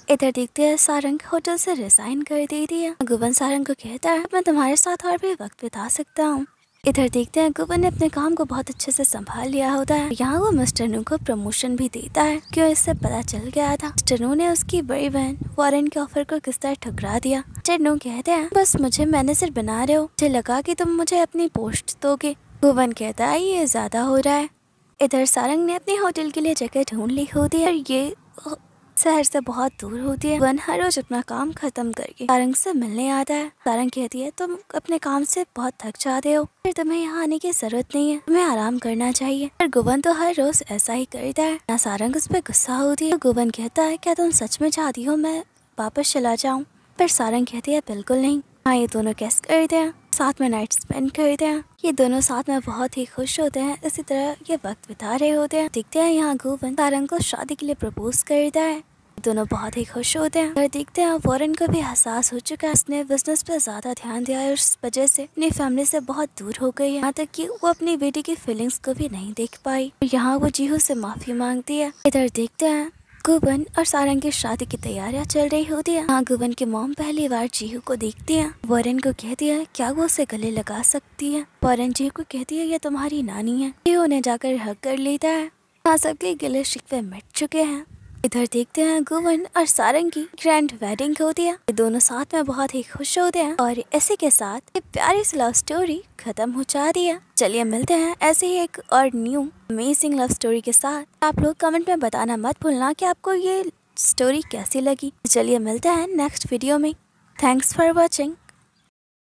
इधर देखते हैं सारंग होटल से रिजाइन कर देती है। गुवन सारंग को कहता है मैं तुम्हारे साथ और भी वक्त बिता सकता हूँ। इधर देखते हैं गुवन ने अपने काम को बहुत अच्छे से संभाल लिया होता है। यहाँ वो मिस्टर नू को प्रमोशन भी देता है क्यों इससे पता चल गया था मिस्टर नू ने उसकी बड़ी बहन वॉरेन के ऑफर को किस तरह ठुकरा दिया। मिस्टर नू कहते हैं बस मुझे मैनेजर बना रहे हो, मुझे लगा कि तुम मुझे अपनी पोस्ट दोगे। गुवन कहता है ये ज्यादा हो रहा है। इधर सारंग ने अपने होटल के लिए जगह ढूंढ ली होती है और ये शहर से बहुत दूर होती है। वन हर रोज अपना काम खत्म करके सारंग से मिलने आता है। सारंग कहती है तुम अपने काम से बहुत थक जाते हो, फिर तुम्हें यहाँ आने की जरूरत नहीं है, तुम्हें आराम करना चाहिए। पर गुवन तो हर रोज ऐसा ही करता है ना। सारंग उस पर गुस्सा होती है। गुवन कहता है क्या तुम सच में चाहती हो मैं वापस चला जाऊँ? पर सारंग कहती है बिल्कुल नहीं। हाँ ये दोनों किस करते हैं, साथ में नाइट स्पेंड करते हैं। ये दोनों साथ में बहुत ही खुश होते हैं। इसी तरह ये वक्त बिता रहे होते हैं। देखते हैं यहाँ गुवन सारंग को शादी के लिए प्रपोज करता है। दोनों बहुत ही खुश होते हैं। और देखते हैं वॉरेन को भी एहसास हो चुका है, उसने बिजनेस पे ज्यादा ध्यान दिया है और उस वजह से अपनी फैमिली से बहुत दूर हो गई है। यहाँ तक कि वो अपनी बेटी की फीलिंग्स को भी नहीं देख पाई। यहाँ वो जीहू से माफी मांगती है। इधर देखते हैं गुवन और सारंग की शादी की तैयारियां चल रही होती है। यहाँ गुवन की मॉम पहली बार जीहू को देखती है। वॉरेन को कहती है क्या वो उसे गले लगा सकती है। वॉरेन जीहू को कहती है ये तुम्हारी नानी है। जीहू उन्हें जाकर हक कर लेता है। यहाँ सबके गले शिकवे मिट चुके हैं। इधर देखते हैं गुवन और सारंग की ग्रैंड वेडिंग होती है। ये दोनों साथ में बहुत ही खुश होते हैं और इसी के साथ ये प्यारी सी लव स्टोरी खत्म हो जाती है। चलिए मिलते हैं ऐसे ही एक और न्यू अमेजिंग लव स्टोरी के साथ। आप लोग कमेंट में बताना मत भूलना कि आपको ये स्टोरी कैसी लगी। चलिए मिलते हैं नेक्स्ट वीडियो में। Thanks for watching.